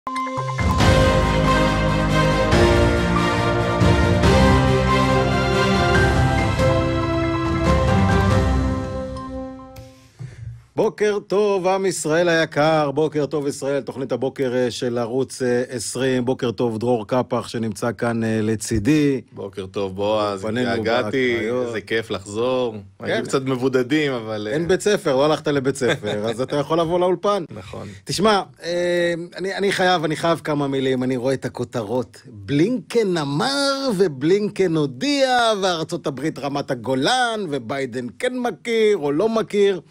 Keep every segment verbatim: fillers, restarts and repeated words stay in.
בוקר טוב, עם ישראל היקר, בוקר טוב ישראל, תוכנית הבוקר של ערוץ עשרים, בוקר טוב דרור קפח שנמצא כאן לצידי. בוקר טוב בועז, הגעתי, איזה כיף לחזור, היינו קצת מבודדים אבל... אין בית ספר, לא הלכת לבית ספר, אז אתה יכול לבוא לאולפן. נכון. תשמע, אני, אני חייב, אני חייב כמה מילים, אני רואה את הכותרות, בלינקן אמר ובלינקן הודיע, וארצות הברית רמת הגולן, וביידן כן מכיר או לא מכיר.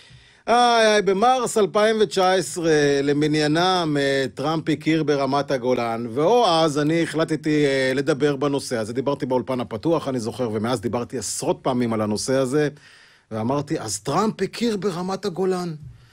איי, במרס אלפיים תשע עשרה למניינם טראמפ הכיר ברמת הגולן, ואו אז אני החלטתי לדבר בנושא הזה, דיברתי באולפן הפתוח אני זוכר, ומאז דיברתי עשרות פעמים על הנושא הזה, ואמרתי, אז טראמפ הכיר ברמת הגולן,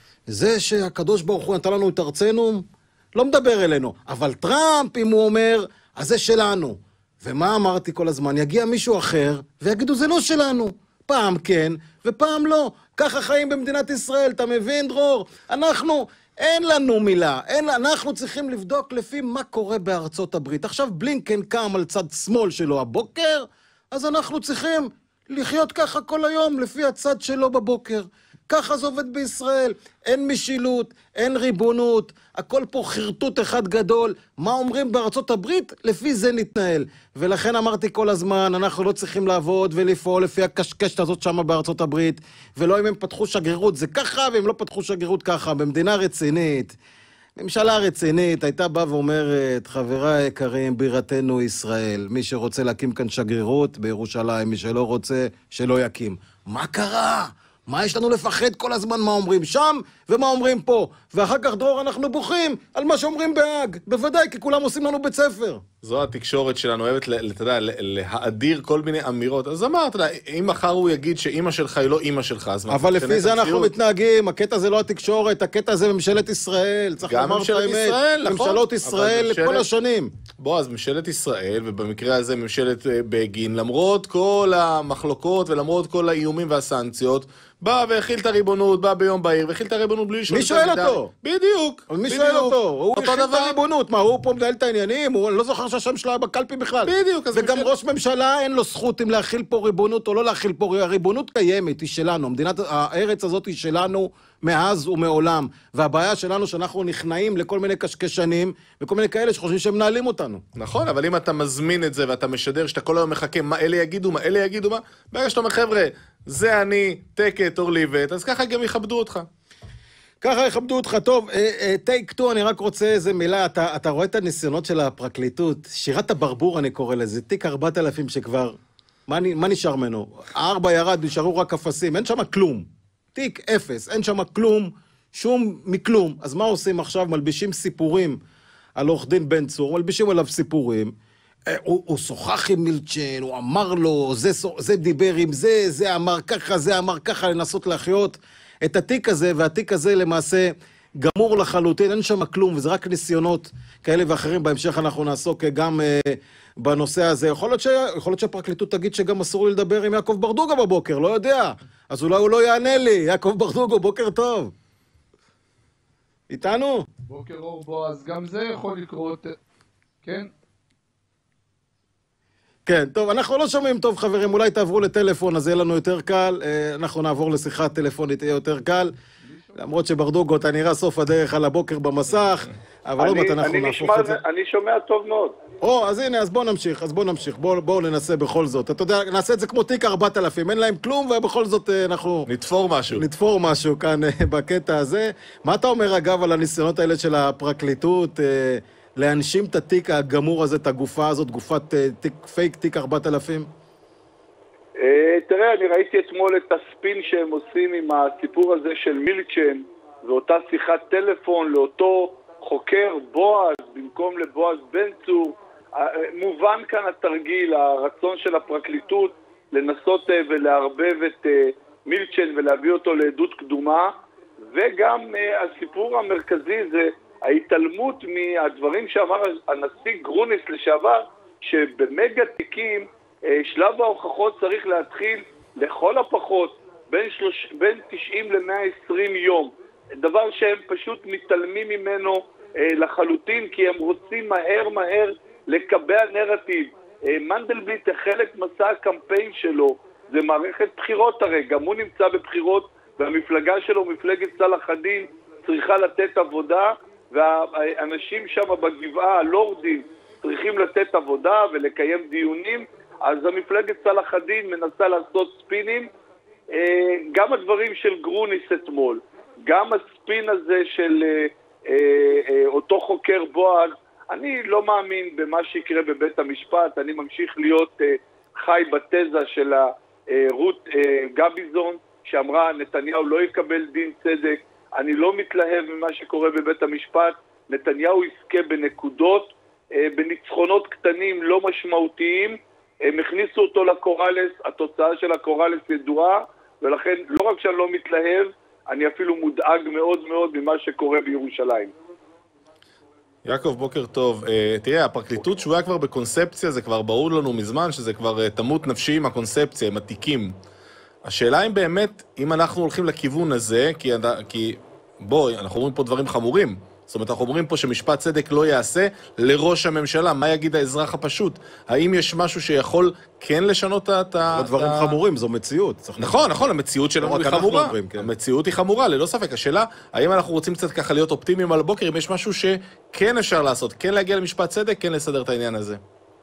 זה שהקדוש ברוך הוא נתן לנו את ארצנו, לא מדבר אלינו, אבל טראמפ אם הוא אומר, אז זה שלנו, ומה אמרתי כל הזמן, יגיע מישהו אחר, ויגידו זה לא שלנו, פעם כן ופעם לא, ככה חיים במדינת ישראל, אתה מבין דרור? אנחנו, אין לנו מילה, אין, אנחנו צריכים לבדוק לפי מה קורה בארצות הברית. עכשיו בלינקן קם על צד שמאל שלו הבוקר, אז אנחנו צריכים לחיות ככה כל היום לפי הצד שלו בבוקר. ככה זה עובד בישראל, אין משילות, אין ריבונות, הכל פה חרטוט אחד גדול, מה אומרים בארצות הברית? לפי זה נתנהל. ולכן אמרתי כל הזמן, אנחנו לא צריכים לעבוד ולפעול לפי הקשקשת הזאת שם בארצות הברית, ולא אם הם פתחו שגרירות זה ככה, והם לא פתחו שגרירות ככה, במדינה רצינית, ממשלה רצינית, הייתה באה ואומרת, חבריי היקרים, בירתנו ישראל, מי שרוצה להקים כאן שגרירות בירושלים, מי שלא רוצה, שלא יקים. מה קרה? מה יש לנו לפחד כל הזמן מה אומרים שם ומה אומרים פה? ואחר כך דרור אנחנו בוכים על מה שאומרים בהאג. בוודאי, כי כולם עושים לנו בית ספר. זו התקשורת שלנו, אוהבת, אתה יודע, להאדיר כל מיני אמירות. אז אמרת, אתה יודע, אם מחר הוא יגיד שאמא שלך היא לא אמא שלך, אז מה? אבל לפי זה אנחנו מתנהגים, הקטע זה לא התקשורת, הקטע זה ממשלת ישראל. צריך לומר את האמת. ממשלות ישראל לכל השנים. בוא, אז ממשלת ישראל, ובמקרה הזה ממשלת בגין, למרות כל המחלוקות ולמרות כל האיומים והסנקציות, בא והכיל את הריבונות, בא ביום בהיר, והכיל את הריבונות בלי לשאול מי שואל אותו? בדיוק. מי שואל אותו? הוא הכיל את הריבונות, מה, הוא פה מנהל את העניינים? הוא לא זוכר שהשם שלו היה בקלפי בכלל. בדיוק. וגם ראש ממשלה אין לו זכות אם להכיל פה ריבונות או לא להכיל פה. הריבונות קיימת, היא שלנו. מדינת הארץ הזאת היא שלנו מאז ומעולם. והבעיה שלנו שאנחנו נכנעים לכל מיני קשקשנים, וכל מיני כאלה שחושבים שהם מנהלים אותנו. נכון, אבל אם אתה מזמין את זה ואתה משדר שאתה כל היום מחכה מה אלה יגידו, מה אלה יגידו, מה? ברגע שאתה אומר, חבר'ה, זה אני, טקט או ליבט, אז ככה גם יכבדו אותך. ככה יכבדו אותך. טוב, טייק טו, אני רק רוצה איזה מילה, אתה, אתה רואה את הניסיונות של הפרקליטות, שירת הברבור אני קורא לזה, תיק ארבעת אלפים שכבר, מה, מה נשאר ממנו? הארבע ירד, נשארו רק אפסים, אין שם כלום. תיק אפס, אין שם כלום, שום מכלום. אז מה עושים עכשיו? מלבישים סיפורים על עורך דין בן צור, מלבישים עליו סיפורים, הוא, הוא שוחח עם מילצ'ן, הוא אמר לו, זה, זה דיבר עם זה, זה אמר ככה, זה אמר ככה, לנסות להחיות את התיק הזה, והתיק הזה למעשה גמור לחלוטין, אין שם כלום, וזה רק ניסיונות כאלה ואחרים, בהמשך אנחנו נעסוק גם אה, בנושא הזה. יכול להיות, ש... יכול להיות שהפרקליטות תגיד שגם אסור לי לדבר עם יעקב ברדוגו בבוקר, לא יודע, אז אולי הוא לא יענה לי. יעקב ברדוגו, בוקר טוב. איתנו? בוקר אור בועז, גם זה יכול לקרות, כן? כן, טוב, אנחנו לא שומעים טוב חברים, אולי תעברו לטלפון, אז יהיה לנו יותר קל, אנחנו נעבור לשיחה טלפונית, יהיה יותר קל, למרות שברדוגו, אתה נראה סוף הדרך על הבוקר במסך, אבל עוד מעט אנחנו נהפוך את זה. אני שומע טוב מאוד. או, אז הנה, אז בואו נמשיך, אז בואו נמשיך, בואו בוא ננסה בכל זאת. אתה יודע, נעשה את זה כמו תיק ארבעת אלפים, אין להם כלום, ובכל זאת אנחנו... נתפור משהו. נתפור משהו כאן בקטע הזה. מה אתה אומר, אגב, על הניסיונות האלה של הפרקליטות, להנשים את התיק הגמור הזה, את הגופה הזאת, גופת תיק, פייק תיק ארבעת אלפים? תראה, אני ראיתי אתמול את הספין שהם עושים עם הסיפור הזה של מילצ'ן, ואותה שיחת טלפון לאותו חוקר בועז, במקום לבועז בן צור. מובן כאן התרגיל, הרצון של הפרקליטות לנסות ולהרבב את מילצ'ן ולהביא אותו לעדות קדומה, וגם הסיפור המרכזי זה ההתעלמות מהדברים שאמר הנשיא גרוניס לשעבר, שבמגה תיקים שלב ההוכחות צריך להתחיל לכל הפחות בין, שלוש, בין תשעים ל-מאה ועשרים יום, דבר שהם פשוט מתעלמים ממנו לחלוטין, כי הם רוצים מהר מהר לקבע נרטיב. מנדלבליט החל את מסע הקמפיין שלו, זה מערכת בחירות הרי, גם הוא נמצא בבחירות, והמפלגה שלו, מפלגת צלאח א-דין, צריכה לתת עבודה, והאנשים שם בגבעה, הלורדים, צריכים לתת עבודה ולקיים דיונים, אז המפלגת צלאח א-דין מנסה לעשות ספינים, גם הדברים של גרוניס אתמול, גם הספין הזה של אותו חוקר בועז, אני לא מאמין במה שיקרה בבית המשפט, אני ממשיך להיות חי בתזה של רות גביזון, שאמרה נתניהו לא יקבל דין צדק, אני לא מתלהב ממה שקורה בבית המשפט, נתניהו יזכה בנקודות, בניצחונות קטנים לא משמעותיים, הם הכניסו אותו לקורלס, התוצאה של הקורלס ידועה, ולכן לא רק שאני לא מתלהב, אני אפילו מודאג מאוד מאוד ממה שקורה בירושלים. יעקב, בוקר טוב. תראה, הפרקליטות שבויה כבר בקונספציה, זה כבר ברור לנו מזמן, שזה כבר תמות נפשי עם הקונספציה, עם התיקים. השאלה אם באמת, אם אנחנו הולכים לכיוון הזה, כי, כי בוא, אנחנו אומרים פה דברים חמורים, זאת אומרת, אנחנו אומרים פה שמשפט צדק לא יעשה לראש הממשלה, מה יגיד האזרח הפשוט? האם יש משהו שיכול כן לשנות את ה... דברים חמורים, זו מציאות. נכון, נכון, המציאות שלנו היא חמורה. המציאות היא חמורה, ללא ספק. השאלה, האם אנחנו רוצים קצת ככה להיות אופטימיים על הבוקר, אם יש משהו שכן אפשר לעשות, כן להגיע למשפט צדק, כן לסדר את העניין הזה?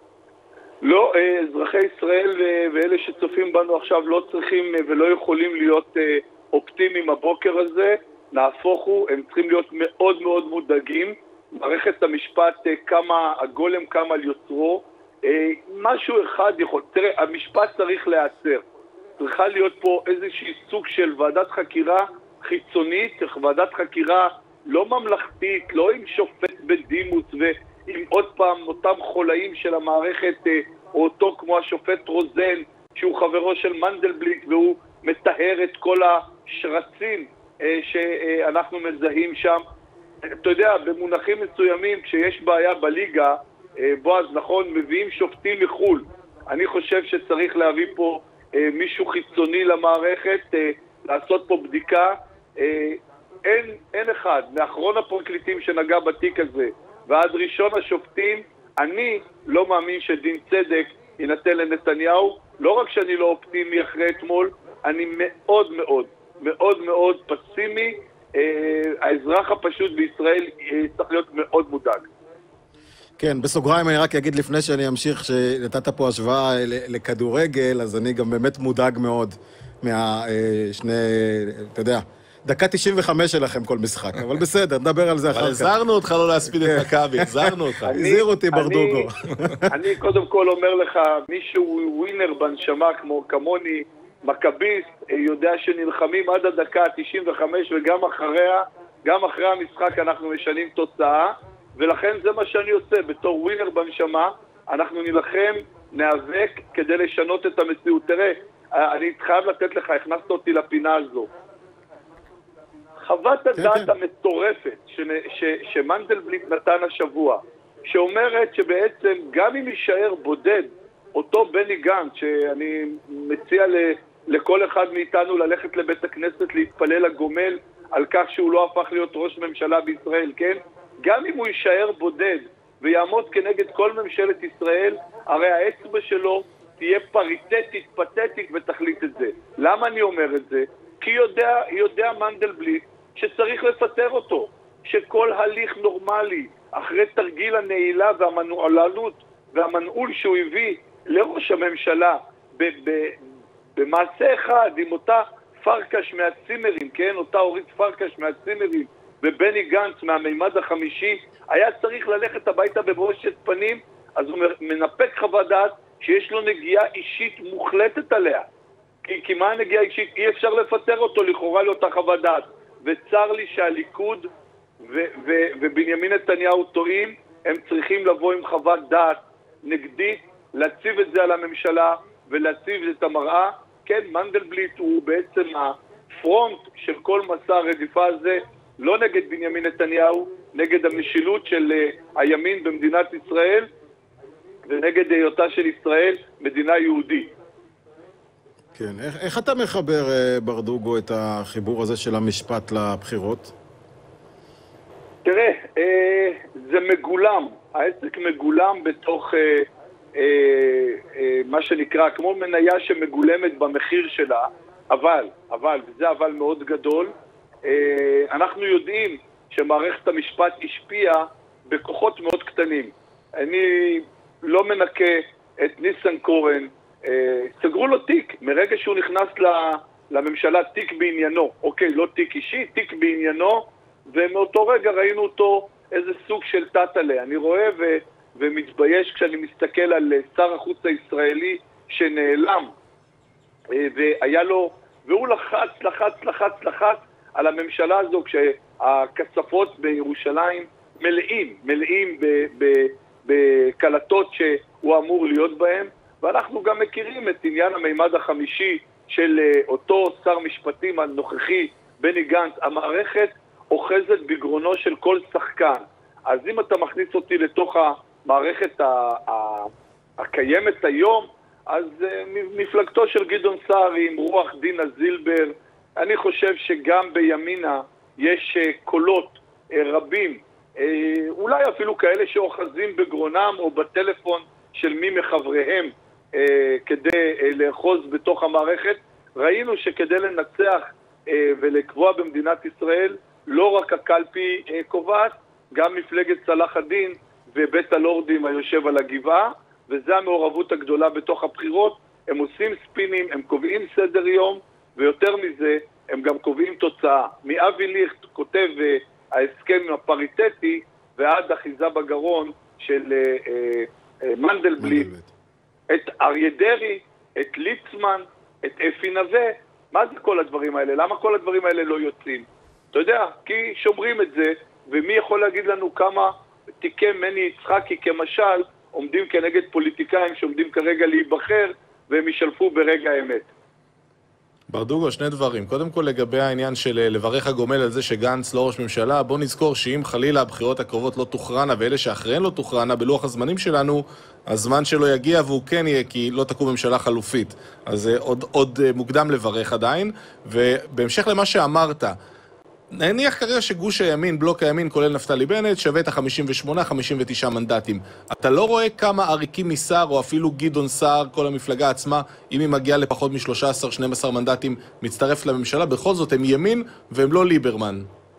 לא, אזרחי ישראל ואלה שצופים בנו עכשיו לא צריכים ולא יכולים להיות אופטימיים הבוקר הזה, נהפוך הוא, הם צריכים להיות מאוד מאוד מודאגים, מערכת המשפט כמה, הגולם כמה על יוצרו, משהו אחד יכול, תראה, המשפט צריך להיעצר, צריכה להיות פה איזושהי סוג של ועדת חקירה חיצונית, ועדת חקירה לא ממלכתית, לא עם שופט בדימוס ועם עוד פעם אותם חולאים של המערכת, או אותו כמו השופט רוזן, שהוא חברו של מנדלבליט והוא מטהר את כל השרצים שאנחנו מזהים שם. אתה יודע, במונחים מסוימים, כשיש בעיה בליגה, בועז, נכון, מביאים שופטים מחול. אני חושב שצריך להביא פה מישהו חיצוני למערכת, לעשות פה בדיקה. אין, אין אחד, מאחרון הפרקליטים שנגע בתיק הזה, ועד ראשון השופטים, אני לא מאמין שדין צדק ינתן לנתניהו. לא רק שאני לא אופטימי אחרי אתמול, אני מאוד מאוד מאוד מאוד פסימי. האזרח הפשוט בישראל צריך להיות מאוד מודאג. כן, בסוגריים אני רק אגיד לפני שאני אמשיך, שנתת פה השוואה לכדורגל, אז אני גם באמת מודאג מאוד מהשני, אתה יודע, דקה תשעים וחמש שלכם כל משחק, אבל בסדר, נדבר על זה אחר כך. אבל הזהרנו אותך לא להספיד את מכבי, הזהרנו אותך. הזהיר אותי ברדוגו. אני קודם כל אומר לך, מישהו ווינר בנשמה כמו כמוני, מכביסט, יודע שנלחמים עד הדקה תשעים וחמש וגם אחריה, גם אחרי המשחק אנחנו משנים תוצאה, ולכן זה מה שאני עושה, בתור ווינר בנשמה, אנחנו נלחם, נאבק כדי לשנות את המציאות. תראה, אני חייב לתת לך, הכנסת אותי לפינה הזו. חוות הדעת המטורפת שמנדלבליט נתן השבוע, שאומרת שבעצם גם אם יישאר בודד, אותו בני גנץ, שאני מציע לכל אחד מאיתנו ללכת לבית הכנסת להתפלל לגומל על כך שהוא לא הפך להיות ראש ממשלה בישראל, כן? גם אם הוא יישאר בודד ויעמוד כנגד כל ממשלת ישראל, הרי האצבע שלו תהיה פריטטית, פתטית ותחליט את זה. למה אני אומר את זה? כי יודע, יודע מנדלבליט שצריך לפטר אותו, שכל הליך נורמלי, אחרי תרגיל הנעילה והמנועלנות והמנעול שהוא הביא לראש הממשלה ב- ב- במעשה אחד עם אותה פרקש מהצימרים, כן? אותה אורית פרקש מהצימרים ובני גנץ מהמימד החמישי, היה צריך ללכת הביתה בבושת פנים, אז הוא מנפק חוות דעת שיש לו נגיעה אישית מוחלטת עליה. כי, כי מה הנגיעה אישית? אי אפשר לפטר אותו לכאורה לאותה חוות דעת. וצר לי שהליכוד ו- ו- ובנימין נתניהו טועים, הם צריכים לבוא עם חוות דעת נגדית, להציב את זה על הממשלה ולהציב את המראה. כן, מנדלבליט הוא בעצם הפרונט של כל מסע הרדיפה הזה, לא נגד בנימין נתניהו, נגד המשילות של uh, הימין במדינת ישראל, ונגד היותה של ישראל מדינה יהודית. כן, איך, איך אתה מחבר, ברדוגו, את החיבור הזה של המשפט לבחירות? תראה, אה, זה מגולם, העסק מגולם בתוך אה, אה, אה, מה שנקרא, כמו מניה שמגולמת במחיר שלה, אבל, אבל, וזה אבל מאוד גדול, אה, אנחנו יודעים שמערכת המשפט השפיעה בכוחות מאוד קטנים. אני לא מנקה את ניסנקורן, אה, סגרו לו תיק, מרגע שהוא נכנס לממשלה, תיק בעניינו, אוקיי, לא תיק אישי, תיק בעניינו, ומאותו רגע ראינו אותו איזה סוג של תת-עלה. אני רואה ו- ומתבייש כשאני מסתכל על שר החוץ הישראלי שנעלם, אה, והיה לו, והוא לחץ, לחץ, לחץ, לחץ על הממשלה הזו, כשהכספות בירושלים מלאים, מלאים בקלטות שהוא אמור להיות בהם, ואנחנו גם מכירים את עניין המימד החמישי של אותו שר משפטים הנוכחי, בני גנץ. המערכת אוחזת בגרונו של כל שחקן. אז אם אתה מכניס אותי לתוך המערכת הקיימת היום, אז מפלגתו של גדעון סער עם רוח דינה זילבר, אני חושב שגם בימינה יש קולות רבים, אולי אפילו כאלה שאוחזים בגרונם או בטלפון של מי מחבריהם כדי לאחוז בתוך המערכת. ראינו שכדי לנצח ולקבוע במדינת ישראל, לא רק הקלפי קובעת, גם מפלגת צלאח א-דין ובית הלורדים היושב על הגבעה, וזו המעורבות הגדולה בתוך הבחירות. הם עושים ספינים, הם קובעים סדר יום, ויותר מזה, הם גם קובעים תוצאה. מאבי ליכט כותב ההסכם הפריטטי, ועד אחיזה בגרון של אה, אה, מנדלבליט, את אריה דרעי, את ליצמן, את אפי נווה. מה זה כל הדברים האלה? למה כל הדברים האלה לא יוצאים? אתה יודע, כי שומרים את זה, ומי יכול להגיד לנו כמה תיקי מני יצחקי כמשל עומדים כנגד פוליטיקאים שעומדים כרגע להיבחר, והם ישלפו ברגע האמת. ברדוגו, שני דברים. קודם כל לגבי העניין של לברך הגומל על זה שגנץ לא ראש ממשלה, בוא נזכור שאם חלילה הבחירות הקרובות לא תוכרנה, ואלה שאחריהן לא תוכרנה בלוח הזמנים שלנו, הזמן שלו יגיע והוא כן יהיה, כי לא תקום ממשלה חלופית. אז עוד, עוד מוקדם לברך עדיין. ובהמשך למה שאמרת, נניח כרגע שגוש הימין, בלוק הימין, כולל נפתלי בנט, שווה את ה-חמישים ושמונה חמישים ותשעה מנדטים. אתה לא רואה כמה עריקים מסער, או אפילו גדעון סער, כל המפלגה עצמה, אם היא מגיעה לפחות מ-שלושה עשר שנים עשר מנדטים, מצטרף לממשלה, בכל זאת הם ימין והם לא ליברמן.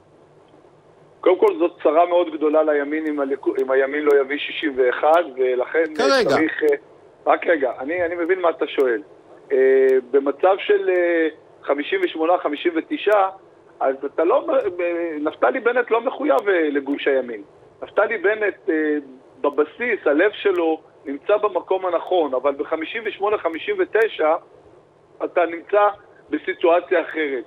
קודם כל זאת צרה מאוד גדולה לימין אם, הליכוד, אם הימין לא יביא שישים ואחת, ולכן כרגע. צריך... רק רגע, אני, אני מבין מה אתה שואל. במצב של חמישים ושמונה חמישים ותשע, אז אתה לא, נפתלי בנט לא מחויב לגוש הימין. נפתלי בנט בבסיס, הלב שלו נמצא במקום הנכון, אבל ב-חמישים ושמונה חמישים ותשע אתה נמצא בסיטואציה אחרת,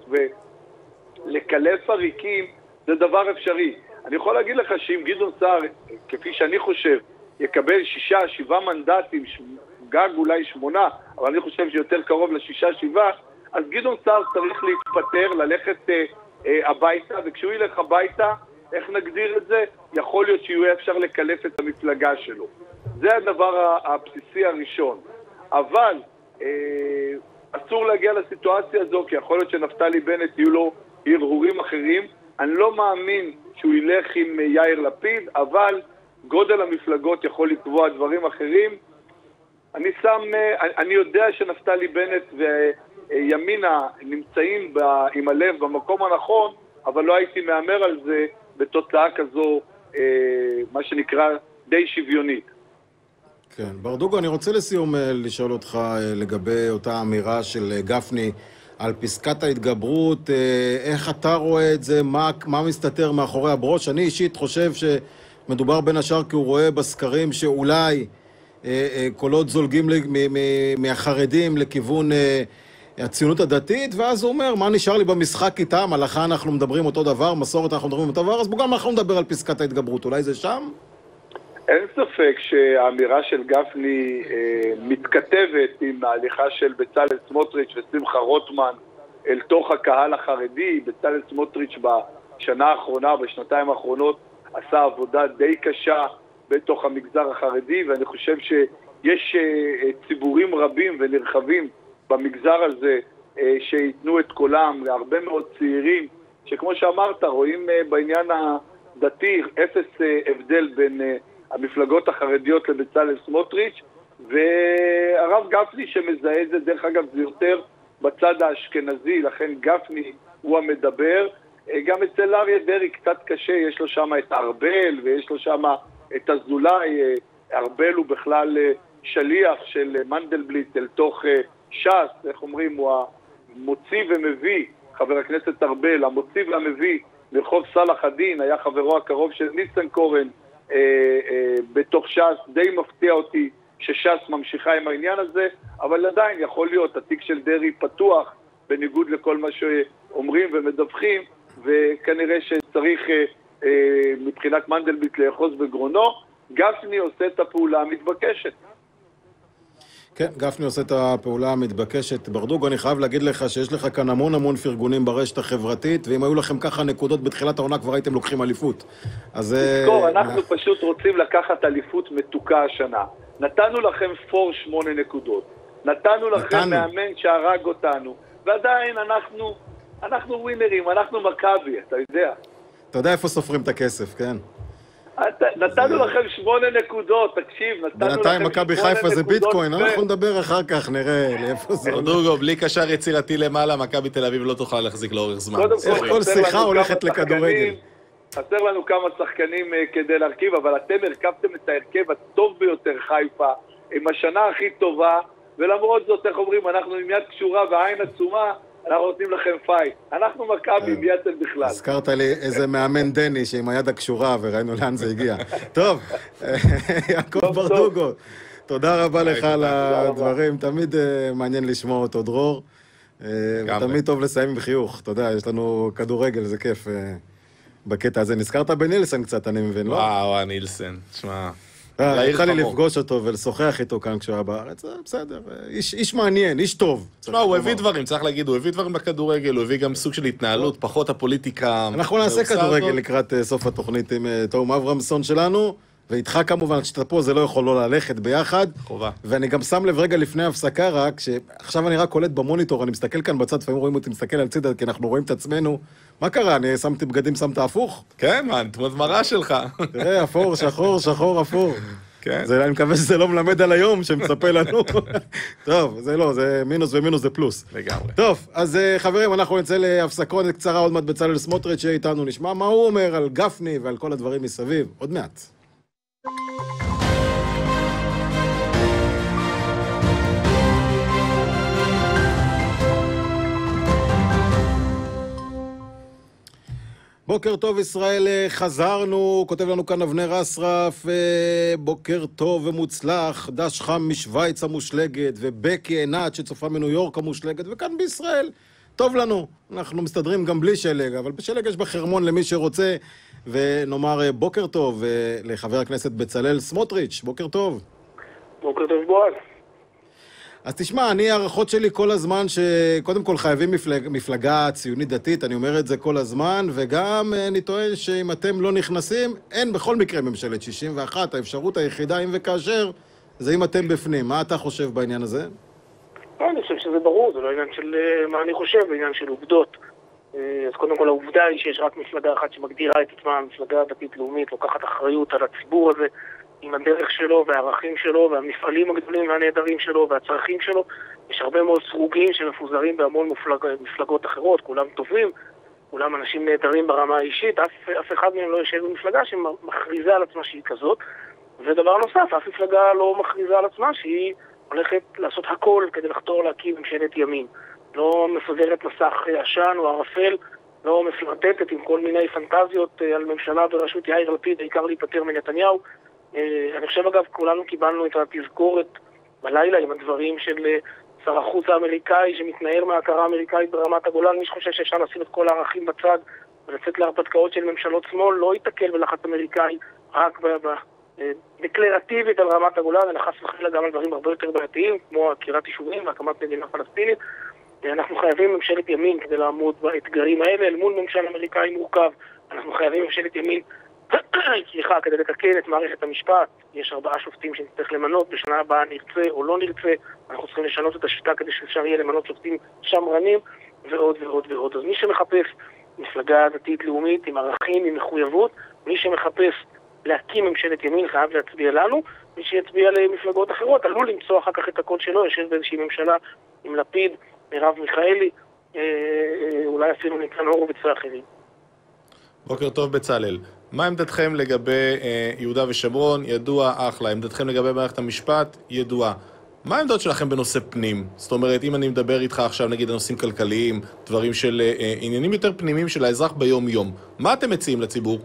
ולקלף עריקים זה דבר אפשרי. אני יכול להגיד לך שאם גדעון סער, כפי שאני חושב, יקבל שישה, שבעה מנדטים, גג אולי שמונה, אבל אני חושב שיותר קרוב לשישה, שבעה, אז גדעון סער צריך להתפטר, ללכת אה, אה, הביתה, וכשהוא ילך הביתה, איך נגדיר את זה? יכול להיות שיהיה אפשר לקלף את המפלגה שלו. זה הדבר הבסיסי הראשון. אבל אה, אסור להגיע לסיטואציה הזו, כי יכול להיות שנפתלי בנט יהיו לו הרהורים אחרים. אני לא מאמין שהוא ילך עם יאיר לפיד, אבל גודל המפלגות יכול לקבוע דברים אחרים. אני שם, אני יודע שנפתלי בנט וימינה נמצאים ב, עם הלב במקום הנכון, אבל לא הייתי מאמר על זה בתוצאה כזו, מה שנקרא, די שוויונית. כן, ברדוגו, אני רוצה לסיום לשאול אותך לגבי אותה אמירה של גפני על פסקת ההתגברות, איך אתה רואה את זה, מה, מה מסתתר מאחורי הברוש? אני אישית חושב שמדובר בין השאר כי הוא רואה בסקרים שאולי קולות זולגים מהחרדים לכיוון הציונות הדתית, ואז הוא אומר, מה נשאר לי במשחק איתם? הלכה אנחנו מדברים אותו דבר, מסורת אנחנו מדברים אותו דבר, אז גם אנחנו נדבר על פסקת ההתגברות, אולי זה שם? אין ספק שהאמירה של גפני אה, מתכתבת עם ההליכה של בצלאל סמוטריץ' ושמחה רוטמן אל תוך הקהל החרדי. בצלאל סמוטריץ' בשנה האחרונה, בשנתיים האחרונות, עשה עבודה די קשה בתוך המגזר החרדי, ואני חושב שיש אה, ציבורים רבים ונרחבים במגזר הזה אה, שיתנו את קולם להרבה מאוד צעירים, שכמו שאמרת, רואים אה, בעניין ה... דתי, אפס הבדל בין המפלגות החרדיות לבצלאל סמוטריץ', והרב גפני שמזהה את זה, דרך אגב זה יותר בצד האשכנזי, לכן גפני הוא המדבר. גם אצל אריה דרעי קצת קשה, יש לו שם את ארבל ויש לו שם את אזולאי. ארבל הוא בכלל שליח של מנדלבליט אל תוך ש"ס, איך אומרים, הוא המוציא ומביא, חבר הכנסת ארבל, המוציא והמביא מרחוב סלאח א-דין, היה חברו הקרוב של ניסנקורן אה, אה, בתוך ש"ס. די מפתיע אותי שש"ס ממשיכה עם העניין הזה, אבל עדיין יכול להיות, התיק של דרעי פתוח, בניגוד לכל מה שאומרים ומדווחים, וכנראה שצריך אה, אה, מבחינת מנדלבליט לאחוז בגרונו. גפני עושה את הפעולה המתבקשת. כן, גפני עושה את הפעולה המתבקשת. ברדוגו, אני חייב להגיד לך שיש לך כאן המון המון פרגונים ברשת החברתית, ואם היו לכם ככה נקודות בתחילת העונה כבר הייתם לוקחים אליפות. אז... תזכור, אנחנו פשוט רוצים לקחת אליפות מתוקה השנה. נתנו לכם פור שמונה נקודות. נתנו לכם מאמן שהרג אותנו. ועדיין אנחנו, אנחנו ווינרים, אנחנו מכבי, אתה יודע. אתה יודע איפה סופרים את הכסף, כן? נתנו לכם שמונה נקודות, תקשיב, נתנו לכם שמונה נקודות. בינתיים מכבי חיפה זה ביטקוין, אנחנו נדבר אחר כך, נראה לאיפה זה. ברדוגו, בלי קשר יצירתי למעלה, מכבי תל אביב לא תוכל להחזיק לאורך זמן. איך כל שיחה הולכת לכדורגל. חסר לנו כמה שחקנים כדי להרכיב, אבל אתם הרכבתם את ההרכב הטוב ביותר חיפה, עם השנה הכי טובה, ולמרות זאת, איך אומרים, אנחנו עם יד קשורה ועין עצומה, אנחנו נותנים לכם פייט. אנחנו מכבי, מי אתם בכלל? הזכרת לי איזה מאמן דני שעם היד הקשורה, וראינו לאן זה הגיע. טוב, יעקב ברדוגו, תודה רבה לך על הדברים. תמיד מעניין לשמוע אותו, דרור. תמיד טוב לסיים עם חיוך. אתה יודע, יש לנו כדורגל, זה כיף בקטע הזה. נזכרת בנילסן קצת, אני מבין, לא? וואו, נילסן, תשמע... התחל לי לפגוש אותו ולשוחח איתו כאן כשהוא היה בארץ, בסדר, איש מעניין, איש טוב. תשמע, הוא הביא דברים, צריך להגיד, הוא הביא דברים בכדורגל, הוא הביא גם סוג של התנהלות, פחות הפוליטיקה. אנחנו נעשה כדורגל לקראת סוף התוכנית עם תום אברמסון שלנו, ואיתך כמובן, כשאתה פה זה לא יכול לא ללכת ביחד. חובה. ואני גם שם לב רגע לפני ההפסקה רק, שעכשיו אני רק קולט במוניטור, אני מסתכל כאן בצד, לפעמים רואים אותי מסתכל על צידה, כי אנחנו רואים את עצמנו. מה קרה? אני שמתי בגדים, שמת הפוך? כן, מה, תמות מראה שלך. תראה, אפור, שחור, שחור, אפור. זה, אני מקווה שזה לא מלמד על היום שמצפה לנו. טוב, זה לא, זה מינוס ומינוס זה פלוס. לגמרי. טוב, אז חברים, אנחנו נצא להפסקות קצרה עוד מעט בצלאל סמוטריץ' שאיתנו נשמע מה הוא אומר על גפני ועל כל הדברים מסביב. עוד מעט. בוקר טוב ישראל, חזרנו, כותב לנו כאן אבנר אסרף, בוקר טוב ומוצלח, דש חם משוויץ המושלגת, ובקי עינת שצופה מניו יורק המושלגת, וכאן בישראל, טוב לנו, אנחנו מסתדרים גם בלי שלג, אבל בשלג יש בחרמון למי שרוצה, ונאמר בוקר טוב לחבר הכנסת בצלאל סמוטריץ', בוקר טוב. בוקר טוב בועז. אז תשמע, אני הערכות שלי כל הזמן שקודם כל חייבים מפלג, מפלגה ציונית דתית, אני אומר את זה כל הזמן, וגם אני טוען שאם אתם לא נכנסים, אין בכל מקרה ממשלת שישים ואחת, האפשרות היחידה אם וכאשר, זה אם אתם בפנים. מה אתה חושב בעניין הזה? אני חושב שזה ברור, זה לא עניין של מה אני חושב, זה עניין של עובדות. אז קודם כל העובדה היא שיש רק מפלגה אחת שמגדירה את עצמה, מפלגה דתית לאומית, לוקחת אחריות על הציבור הזה, עם הדרך שלו והערכים שלו והמפעלים הגדולים והנהדרים שלו והצרכים שלו. יש הרבה מאוד סרוגים שמפוזרים בהמון מפלג... מפלגות אחרות, כולם טובים, כולם אנשים נהדרים ברמה האישית, אף, אף אחד מהם לא יושב במפלגה שמכריזה על עצמה שהיא כזאת. ודבר נוסף, אף מפלגה לא מכריזה על עצמה שהיא הולכת לעשות הכל כדי לחתור להקים ממשלת ימין. לא מפזרת מסך עשן או ערפל, לא מפלרטטת עם כל מיני פנטזיות על ממשלה בראשות יאיר לפיד, העיקר להיפטר מנתניהו. אני חושב אגב, כולנו קיבלנו את התזכורת בלילה עם הדברים של שר החוץ האמריקאי שמתנער מההכרה האמריקאית ברמת הגולן. מי שחושב שאפשר לשים את כל הערכים בצד ולצאת להרפתקאות של ממשלות שמאל, לא ייתקל בלחץ אמריקאי רק דקלרטיבית על רמת הגולן, אלא חס וחלילה גם על דברים הרבה יותר בעייתיים, כמו עקירת יישובים והקמת מדינה פלסטינית. אנחנו חייבים ממשלת ימין כדי לעמוד באתגרים האלה, אל מול ממשל אמריקאי מורכב. אנחנו חייבים ממשלת ימין סליחה, כדי לתקן את מערכת המשפט. יש ארבעה שופטים שנצטרך למנות, בשנה הבאה נרצה או לא נרצה, אנחנו צריכים לשנות את השיטה כדי שאפשר יהיה למנות שופטים שמרנים, ועוד ועוד ועוד. אז מי שמחפש מפלגה דתית לאומית עם ערכים, עם מחויבות, מי שמחפש להקים ממשלת ימין חייב להצביע לנו, מי שיצביע למפלגות אחרות עלול למצוא אחר כך את הקול שלו, יושב באיזושהי ממשלה עם לפיד, מרב מיכאלי, אולי אפילו ניצן הורוביץ ואחרים. בוקר טוב בצלאל. מה עמדתכם לגבי אה, יהודה ושומרון? ידוע, אחלה. עמדתכם לגבי מערכת המשפט? ידוע. מה העמדות שלכם בנושא פנים? זאת אומרת, אם אני מדבר איתך עכשיו נגיד הנושאים כלכליים, דברים של אה, עניינים יותר פנימיים של האזרח ביום-יום, מה אתם מציעים לציבור?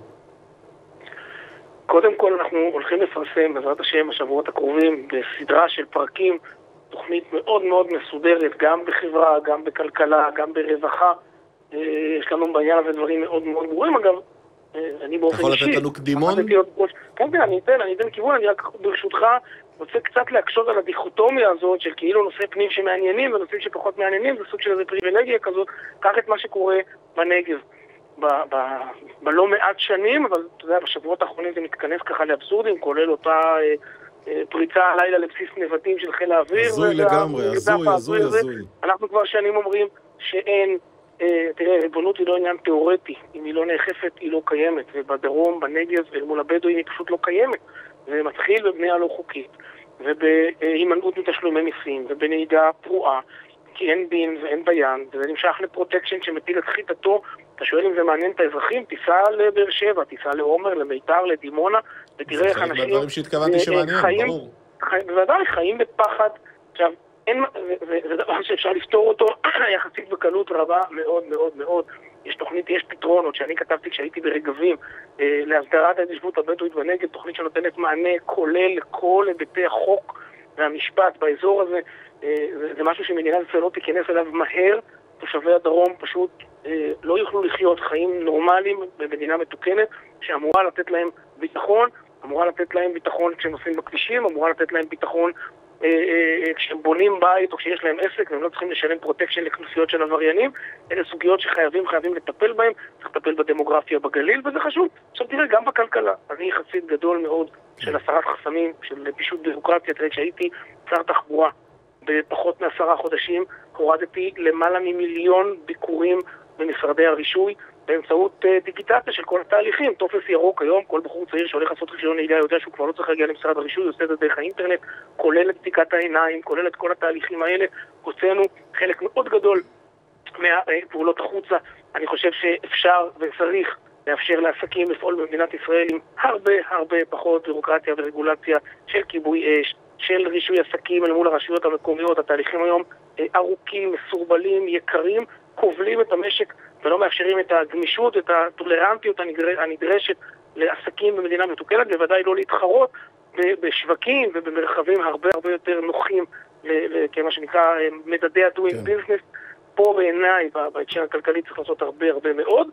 קודם כל אנחנו הולכים לפרסם בעזרת השם השבועות הקרובים בסדרה של פרקים, תוכנית מאוד מאוד מסודרת, גם בחברה, גם בכלכלה, גם ברווחה. יש לנו בעניין הזה דברים מאוד מאוד ברורים. אגב, אני באופן אישי... יכול לתת לנו קדימון? כן, כן, אני אתן, אני אתן כיוון, אני רק ברשותך רוצה קצת להקשות על הדיכוטומיה הזאת של כאילו נושאי פנים שמעניינים ונושאים שפחות מעניינים, זה סוג של איזו פריבילגיה כזאת. קח את מה שקורה בנגב. בלא מעט שנים, אבל אתה יודע, בשבועות האחרונים זה מתכנס ככה לאבסורדים, כולל אותה פריצה הלילה לבסיס נבטים של חיל האוויר. הזוי לגמרי, הזוי, הזוי, הזוי. אנחנו כבר שנים אומרים שאין, תראה, ריבונות היא לא עניין תיאורטי, אם היא לא נאכפת היא לא קיימת, ובדרום, בנגב, אל מול הבדואים היא פשוט לא קיימת, זה מתחיל בבנייה לא חוקית, ובהימנעות מתשלומי מיסים, ובנהיגה פרועה, כי אין בין ואין בים, וזה נמשך לפרוטקשן שמטיל את חיטתו. אתה שואל אם זה מעניין את האזרחים, תיסע לבאר שבע, תיסע לעומר, למיתר, לדימונה, ותראה איך אנשים... זה בדברים שהתכוונתי שמעניין, ברור. בוודאי, חיים בפחד. עכשיו, זה דבר שאפשר לפתור אותו יחסית בקלות רבה מאוד מאוד מאוד. יש תוכנית, יש פתרונות שאני כתבתי כשהייתי ברגבים להסדרת ההתיישבות הבדואית בנגב, תוכנית שנותנת מענה כולל לכל היבטי החוק והמשפט באזור הזה. זה משהו שמדינת ישראל לא תיכנס אליו מהר, תושבי הדרום פשוט אה, לא יוכלו לחיות חיים נורמליים במדינה מתוקנת, שאמורה לתת להם ביטחון, אמורה לתת להם ביטחון כשהם נוסעים בכבישים, אמורה לתת להם ביטחון אה, אה, כשהם בונים בית או כשיש להם עסק, והם לא צריכים לשלם פרוטקשן לכנופיות של עבריינים. אלה סוגיות שחייבים חייבים לטפל בהם, צריך לטפל בדמוגרפיה בגליל, וזה חשוב. עכשיו תראה, גם בכלכלה, אני חסיד גדול מאוד של הסרת חסמים, של פישוט בירוקרטיה. תראה, כשהייתי שר תחבורה, בפחות מעשרה חודשים הורדתי למעלה ממיליון ביקורים במשרדי הרישוי באמצעות דיגיטציה של כל התהליכים. טופס ירוק היום, כל בחור צעיר שהולך לעשות רישיון נהיגה יודע שהוא כבר לא צריך להגיע למשרד הרישוי, עושה את זה דרך האינטרנט, כולל את בדיקת העיניים, כולל את כל התהליכים האלה. הוצאנו חלק מאוד גדול מהפעולות החוצה. אני חושב שאפשר וצריך לאפשר לעסקים לפעול במדינת ישראל עם הרבה הרבה פחות בירוקרטיה ורגולציה של כיבוי אש, של רישוי עסקים אל מול הרשויות המקומיות. התהליכים היום ארוכים, מסורבלים, יקרים, כובלים את המשק ולא מאפשרים את הגמישות, את הטולרנטיות הנדרשת לעסקים במדינה מתוקנת, בוודאי לא להתחרות בשווקים ובמרחבים הרבה הרבה יותר נוחים, כמה שנקרא מדדי ה-doing business. פה בעיניי, בהקשר הכלכלי צריך לעשות הרבה הרבה מאוד.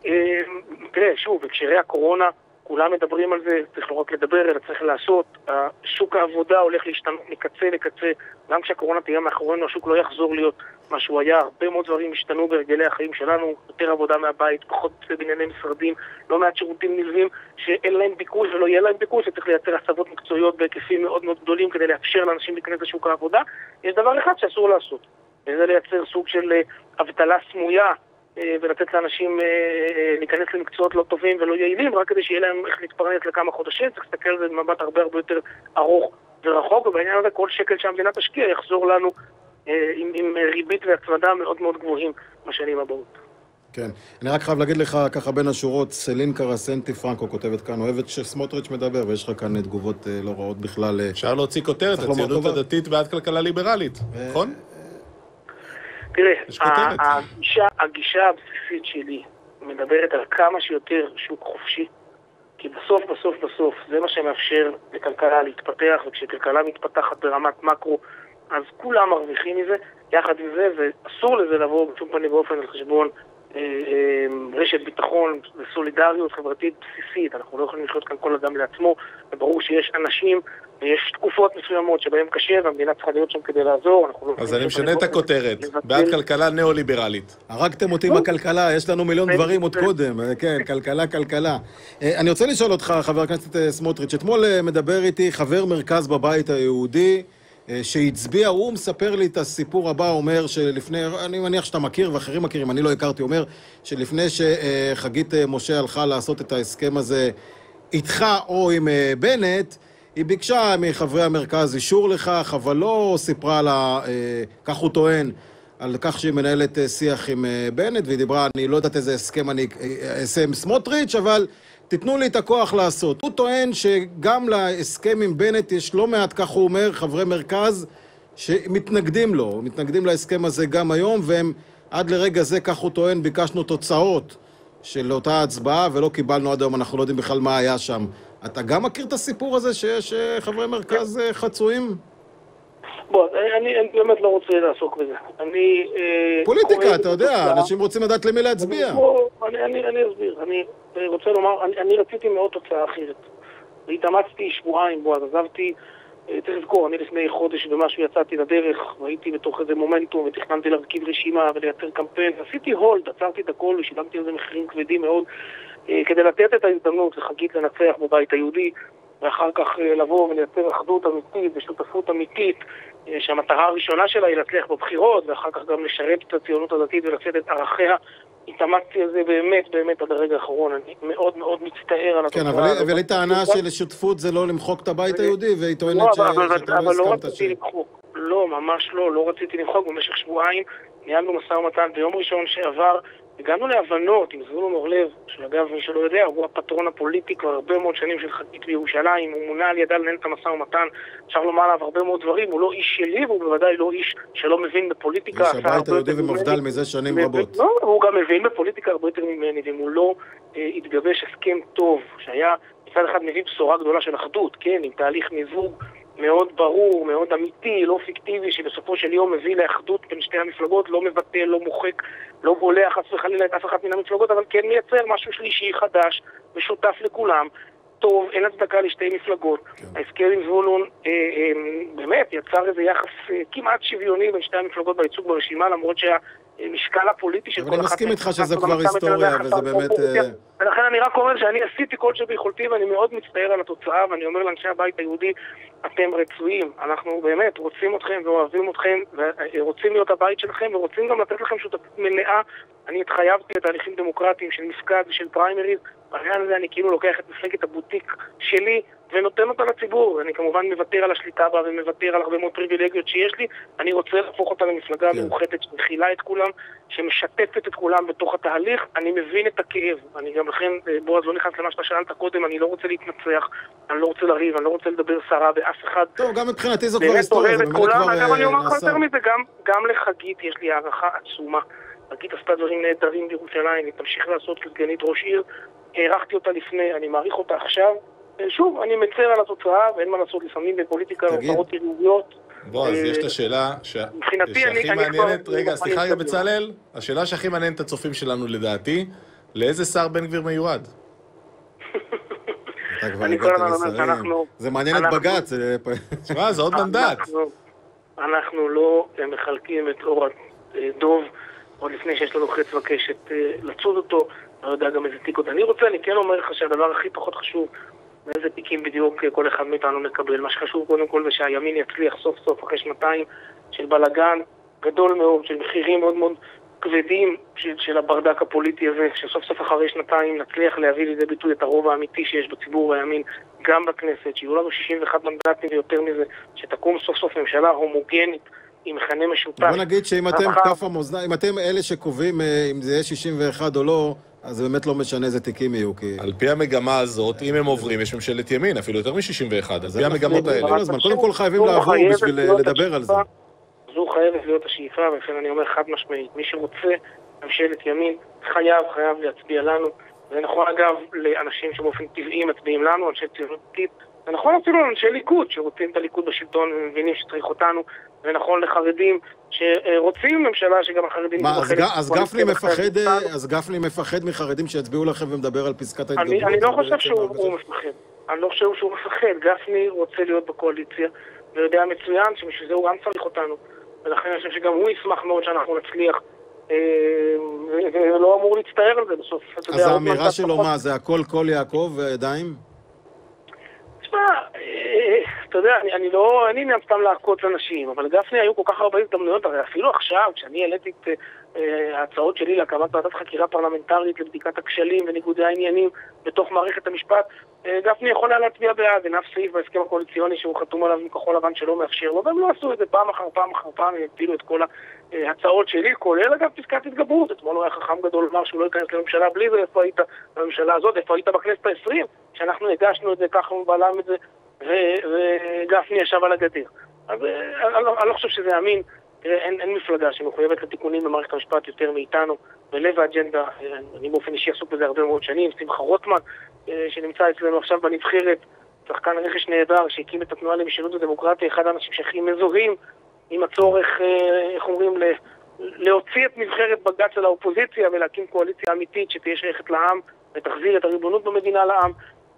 תראה, שוב, בקשרי הקורונה, כולם מדברים על זה, צריך לא רק לדבר, אלא צריך לעשות. שוק העבודה הולך להשתנות מקצה לקצה, גם כשהקורונה תהיה מאחורינו, השוק לא יחזור להיות מה שהוא היה. הרבה מאוד דברים השתנו ברגלי החיים שלנו, יותר עבודה מהבית, פחות בנייני משרדים, לא מעט שירותים נלווים שאין להם ביקוש ולא יהיה להם ביקוש, שצריך לייצר הסבות מקצועיות בהיקפים מאוד מאוד גדולים כדי לאפשר לאנשים להיכנס לשוק העבודה. יש דבר אחד שאסור לעשות, וזה לייצר סוג של אבטלה סמויה, ולתת לאנשים להיכנס למקצועות לא טובים ולא יעילים, רק כדי שיהיה להם איך להתפרנס לכמה חודשים. צריך להסתכל על זה במבט הרבה הרבה יותר ארוך ורחוק, ובעניין הזה כל שקל שהמדינה תשקיע יחזור לנו עם, עם ריבית והצמדה מאוד מאוד גבוהים בשנים הבאות. כן, אני רק חייב להגיד לך ככה בין השורות, סלין קרסנטי פרנקו כותבת כאן, אוהבת שסמוטריץ' מדבר, ויש לך כאן תגובות לא רעות בכלל. אפשר להוציא כותרת, הציונות הדתית בעד כלכלה ליברלית, נכון? תראה, הגישה, הגישה הבסיסית שלי מדברת על כמה שיותר שוק חופשי, כי בסוף, בסוף, בסוף, זה מה שמאפשר לכלכלה להתפתח, וכשכלכלה מתפתחת ברמת מקרו, אז כולם מרוויחים מזה. יחד עם זה, ואסור לזה לבוא בשום פנים באופן על חשבון אה, אה, רשת ביטחון וסולידריות חברתית בסיסית. אנחנו לא יכולים לחיות כאן כל אדם לעצמו, וברור שיש אנשים ויש תקופות מסוימות שבהם קשה, והמדינה צריכה להיות שם כדי לעזור. אז אני משנה את הכותרת, בעד כלכלה ניאו-ליברלית. הרגתם אותי בכלכלה, יש לנו מיליון דברים עוד קודם, כן, כלכלה, כלכלה. אני רוצה לשאול אותך, חבר הכנסת סמוטריץ', אתמול מדבר איתי חבר מרכז בבית היהודי, שהצביע, הוא מספר לי את הסיפור הבא, אומר שלפני, אני מניח שאתה מכיר ואחרים מכירים, אני לא הכרתי, אומר שלפני שחגית משה הלכה לעשות את ההסכם הזה איתך או עם בנט, היא ביקשה מחברי המרכז אישור לכך, אבל לא סיפרה לה, כך הוא טוען, על כך שהיא מנהלת שיח עם בנט, והיא דיברה, אני לא יודעת איזה הסכם אני אעשה עם סמוטריץ', אבל תיתנו לי את הכוח לעשות. הוא טוען שגם להסכם עם בנט יש לא מעט, כך הוא אומר, חברי מרכז שמתנגדים לו, מתנגדים להסכם הזה גם היום, והם עד לרגע זה, כך הוא טוען, ביקשנו תוצאות של אותה הצבעה, ולא קיבלנו עד היום, אנחנו לא יודעים בכלל מה היה שם. אתה גם מכיר את הסיפור הזה שיש חברי מרכז חצויים? בוא, אני, אני באמת לא רוצה לעסוק בזה. אני... פוליטיקה, אתה יודע, אנשים רוצים לדעת למי להצביע. אני, אני, אני אסביר. אני רוצה לומר, אני, אני רציתי מאוד תוצאה אחרת. והתאמצתי שבועיים בו, אז עזבתי, צריך לזכור, אני לפני חודש ומשהו יצאתי לדרך, והייתי בתוך איזה מומנטום, ותכננתי להרכיב רשימה ולייצר קמפיין. עשיתי הולד, עצרתי את הכל ושילמתי על זה מחירים כבדים מאוד, כדי לתת את ההזדמנות לחגית לנצח בבית היהודי, ואחר כך לבוא ולייצר אחדות אמיתית ושותפות אמיתית, שהמטרה הראשונה שלה היא להצליח בבחירות, ואחר כך גם לשרת את הציונות הדתית ולצאת את ערכיה. התאמצתי על זה באמת, באמת עד הרגע האחרון. אני מאוד מאוד מצטער על התוצאה. כן, אבל היא טענה של שותפות זה לא למחוק את הבית היהודי, והיא טוענת שאתה לא הסכמת ש... אבל לא רציתי למחוק. לא, ממש לא, לא רציתי למחוק. במשך שבועיים ניהלנו משא ומתן ביום ראשון שעבר, הגענו להבנות עם זבולון אורלב, שאגב, מי שלא יודע, הוא הפטרון הפוליטי כבר הרבה מאוד שנים של חגית בירושלים, הוא מונה על ידה לנהל את המשא ומתן, אפשר לומר עליו הרבה מאוד דברים, הוא לא איש שלי, והוא בוודאי לא איש שלא מבין בפוליטיקה. איש הבית היהודי ומפדל מזה שנים רבות. לא, הוא גם מבין בפוליטיקה הרבה יותר ממני, ואם הוא לא התגבש הסכם טוב, שהיה מצד אחד מביא בשורה גדולה של אחדות, כן, עם תהליך מיזוג מאוד ברור, מאוד אמיתי, לא פיקטיבי, שבסופו של יום מביא לאחדות בין שתי המפלגות, לא מבטל, לא מוחק, לא בולע חס וחלילה את אף אחת מן המפלגות, אבל כן מייצר משהו שלישי חדש, משותף לכולם, טוב, אין הצדקה לשתי מפלגות. כן. ההסכם עם זבולון אה, אה, באמת יצר איזה יחס אה, כמעט שוויוני בין שתי המפלגות בייצוג ברשימה, למרות שהמשקל הפוליטי של כל אחת... אבל אני מסכים איתך שזה כבר היסטוריה, וזה באמת... ולכן אני רק אומר שאני עשיתי כל שביכולתי, ואני מאוד מצטער על התוצאה, ואני אומר לאנשי הבית היהודי, אתם רצויים, אנחנו באמת רוצים אתכם ואוהבים אתכם, ורוצים להיות הבית שלכם, ורוצים גם לתת לכם שותפות מלאה. אני התחייבתי לתהליכים דמוקרטיים של מפקד ושל פריימריז, בעניין הזה אני כאילו לוקח את מפלגת הבוטיק שלי, ונותן אותה לציבור. אני כמובן מוותר על השליטה בה, ומוותר על הרבה מאוד פריבילגיות שיש לי. אני רוצה להפוך אותה למפלגה כן. מאוחדת, שמכילה את כולם, שמשתפת את כולם בתוך התהליך. אני מבין את הכאב. אני גם לכן, בועז, לא נכנס למה שאתה שאלת קודם, אני לא רוצה להתנצח, אני לא רוצה לריב, אני לא רוצה לדבר שרה באף אחד. טוב, גם מבחינתי זו כבר היסטוריה, זה באמת כבר נעשה. אגב, אני אומר לך יותר מזה, גם, גם לחגית יש לי הערכה עצומה. חגית עשתה דברים נהדרים בירושלים, היא תמשיך לעשות כסגנית ראש עיר. הערכתי אותה לפני, אני מעריך אותה עכשיו. שוב, אני מצר על התוצאה, ואין מה לעשות לפעמים בפוליטיקה או פרות עירוביות. בוא, אז יש את השאלה שהכי מעניינת, רגע, סליחה רגע בצלאל, השאלה שהכי מעניינת את הצופים שלנו לדעתי, לאיזה שר בן גביר מיועד? אני כל הזמן אומר שאנחנו... זה מעניין את בג"ץ. תשמע, זה עוד מנדט. אנחנו לא מחלקים את אור הדוב, עוד לפני שיש לנו חץ וקשת לצוד אותו, לא יודע גם איזה תיקות. אני רוצה, אני כן אומר לך שהדבר הכי פחות חשוב, מאיזה תיקים בדיוק כל אחד מאיתנו מקבל. מה שחשוב קודם כל זה שהימין יצליח סוף סוף אחרי שנתיים של בלגן גדול מאוד, של מחירים מאוד מאוד כבדים של, של הברדק הפוליטי הזה, שסוף סוף אחרי שנתיים נצליח להביא לידי ביטוי את הרוב האמיתי שיש בציבור הימין, גם בכנסת, שיהיו לנו שישים ואחד מנדטים ויותר מזה, שתקום סוף סוף ממשלה הומוגנית עם מכנה משותף. בוא נגיד שאם אתם כף המאזניים, אם אתם אלה שקובעים אם זה יהיה שישים ואחת או לא, אז זה באמת לא משנה איזה תיקים יהיו. על פי המגמה הזאת, אם הם עוברים, יש ממשלת ימין, אפילו יותר מ-שישים ואחת, על פי המגמות האלה. קודם כל חייבים לעבור בשביל לדבר על זה. זו חייבת להיות השאיפה, ולכן אני אומר חד משמעית, מי שרוצה ממשלת ימין, חייב, חייב להצביע לנו. זה נכון אגב לאנשים שבאופן טבעי מצביעים לנו, אנשי ציונות דתית, זה נכון אפילו לאנשי ליכוד שרוצים את הליכוד בשלטון ומבינים שצריך אותנו, ונכון לחרדים שרוצים ממשלה שגם החרדים... מה, אז גפני מפחד, אז גפני מפחד מחרדים שיצביעו לכם ומדבר על פסקת ההתגברות? אני לא חושב שהוא מפחד. אני לא חושב שהוא מפחד. גפני רוצה להיות בקואליציה, ויודע מצוין שמשל זה הוא גם צריך אותנו. ולכן אני חושב שגם הוא ישמח מאוד שאנחנו נצליח, ולא אמור להצטער על זה בסוף. אז האמירה שלו מה, זה הכל כל יעקב וידיים? תשמע, אתה אתה יודע, אני, אני לא, אני עניין סתם לעקוץ אנשים, אבל גפני היו כל כך הרבה הזדמנויות, הרי אפילו עכשיו, כשאני העליתי את אה, ההצעות שלי להקמת ועדת חקירה פרלמנטרית לבדיקת הכשלים וניגודי העניינים בתוך מערכת המשפט, אה, גפני יכול היה להצביע בעד, אין אף סעיף בהסכם הקואליציוני שהוא חתום עליו עם כחול לבן שלא מאפשר לו, והם לא עשו את זה פעם אחר פעם אחר פעם, הם הפילו את כל ההצעות שלי, כולל אגב פסקת התגברות. אתמול הוא היה חכם גדול לומר שהוא לא ייכנס לממשלה בלי זה, איפה היית בממשלה הזאת, איפה היית בכנסת העשרים, כשאנחנו הגשנו את זה, ככה הוא בלם את זה, וגפני ישב על הגדר. אז אני לא חושב שזה אמין. אין, אין מפלגה שמחויבת לתיקונים במערכת המשפט יותר מאיתנו, בלב האג'נדה. אני באופן אישי עסוק בזה הרבה מאוד שנים. שמחה רוטמן, שנמצא אצלנו עכשיו בנבחרת, שחקן רכש נהדר, שהקים את התנועה למשילות ודמוקרטיה, אחד האנשים שהכי מזוהים עם הצורך, איך אומרים, להוציא את נבחרת בג"ץ על האופוזיציה ולהקים קואליציה אמיתית שתהיה שייכת לעם ותחזיר את הריבונות במדינה לעם.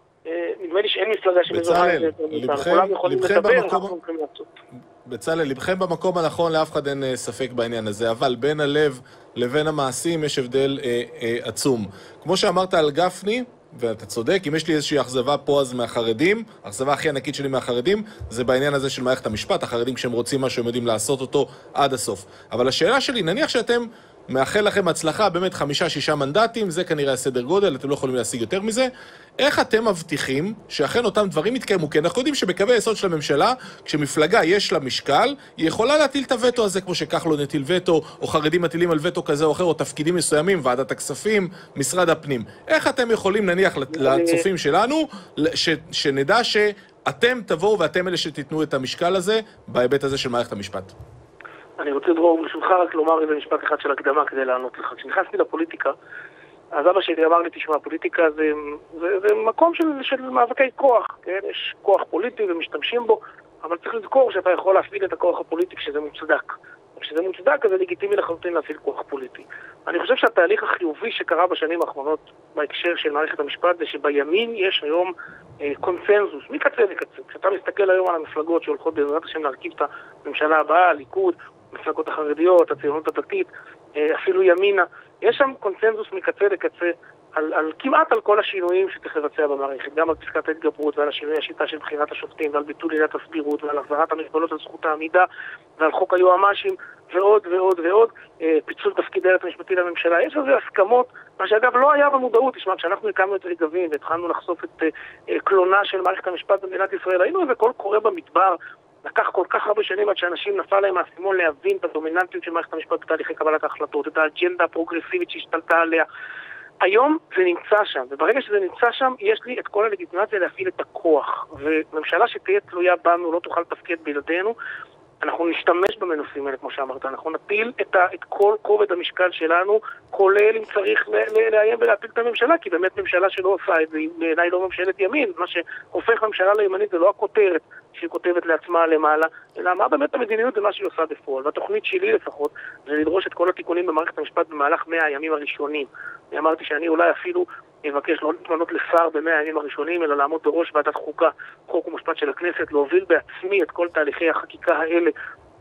נדמה לי שאין מפלגה שמזוהה את זה. כולם יכולים לדבר, אנחנו הולכים לעשות. בצלאל, לבכם במקום הנכון, לאף אחד אין ספק בעניין הזה, אבל בין הלב לבין המעשים יש הבדל אה, אה, עצום. כמו שאמרת על גפני, ואתה צודק, אם יש לי איזושהי אכזבה פה אז מהחרדים, האכזבה הכי ענקית שלי מהחרדים, זה בעניין הזה של מערכת המשפט, החרדים כשהם רוצים משהו הם יודעים לעשות אותו עד הסוף. אבל השאלה שלי, נניח שאתם מאחל לכם הצלחה, באמת חמישה, שישה מנדטים, זה כנראה הסדר גודל, אתם לא יכולים להשיג יותר מזה. איך אתם מבטיחים שאכן אותם דברים יתקיימו? כי אנחנו יודעים שבקווי היסוד של הממשלה, כשמפלגה יש לה משקל, היא יכולה להטיל את הווטו הזה, כמו שכחלון נטיל וטו, או חרדים מטילים על וטו כזה או אחר, או תפקידים מסוימים, ועדת הכספים, משרד הפנים. איך אתם יכולים, נניח, לצופים שלנו, ש, שנדע שאתם תבואו ואתם אלה שתיתנו את המשקל הזה, בהיבט הזה של מערכת המשפט? אני רוצה דרור, ברשותך רק לומר איזה משפט אחד של הקדמה כדי לענות לך. כשנכנסתי לפוליטיקה, אז אבא שלי אמר לי, תשמע, פוליטיקה זה, זה, זה מקום של, של מאבקי כוח, כן? יש כוח פוליטי ומשתמשים בו, אבל צריך לזכור שאתה יכול להפעיל את הכוח הפוליטי כשזה מוצדק. כשזה מוצדק, אז זה לגיטימי לחלוטין להפעיל כוח פוליטי. אני חושב שהתהליך החיובי שקרה בשנים האחרונות בהקשר של מערכת המשפט זה שבימין יש היום אה, קונצנזוס, מקצה לקצה. כשאתה מסתכל היום על המפלגות שהולכות בעזרת השם להרכיב את הממשלה הבאה, הליכוד, המפלגות החרדיות, הציונות הדתית, אה, אפילו ימינה, יש שם קונצנזוס מקצה לקצה על, על כמעט על כל השינויים שצריך לבצע במערכת, גם על פסקת ההתגברות ועל השינוי השיטה של בחירת השופטים ועל ביטול עילת הסבירות ועל החזרת המגבלות על זכות העמידה ועל חוק היועמ"שים ועוד ועוד ועוד, אה, פיצול תפקיד היועץ המשפטי לממשלה. יש לזה הסכמות, מה שאגב לא היה במודעות. תשמע, כשאנחנו הקמנו את רגבים והתחלנו לחשוף את אה, קלונה של מערכת המשפט במדינת ישראל, היינו איזה קול קורא במדבר, לקח כל כך הרבה שנים עד שאנשים נפל להם האסימון להבין את הדומיננטיות של מערכת המשפט בתהליכי קבלת ההחלטות, את האג'נדה הפרוגרסיבית שהשתלטה עליה. היום זה נמצא שם, וברגע שזה נמצא שם, יש לי את כל הלגיטימציה להפעיל את הכוח. וממשלה שתהיה תלויה בנו לא תוכל לתפקד בלעדינו, אנחנו נשתמש במנופים האלה, כמו שאמרת, אנחנו נפיל את, ה, את כל כובד המשקל שלנו, כולל אם צריך לאיים ולהפיל את הממשלה, כי באמת ממשלה שלא עושה את זה, בעיניי לא ממשלת ימין. מה שהופך ממשלה לימנית זה לא הכותרת שהיא כותבת לעצמה למעלה, אלא מה באמת המדיניות ומה שהיא עושה בפועל. והתוכנית שלי לפחות זה לדרוש את כל התיקונים במערכת המשפט במהלך מאה הימים הראשונים. אני אמרתי שאני אולי אפילו אבקש לא להתמנות לשר במאה הימים הראשונים, אלא לעמוד בראש ועדת חוקה, חוק ומשפט של הכנסת, להוביל בעצמי את כל תהליכי החקיקה האלה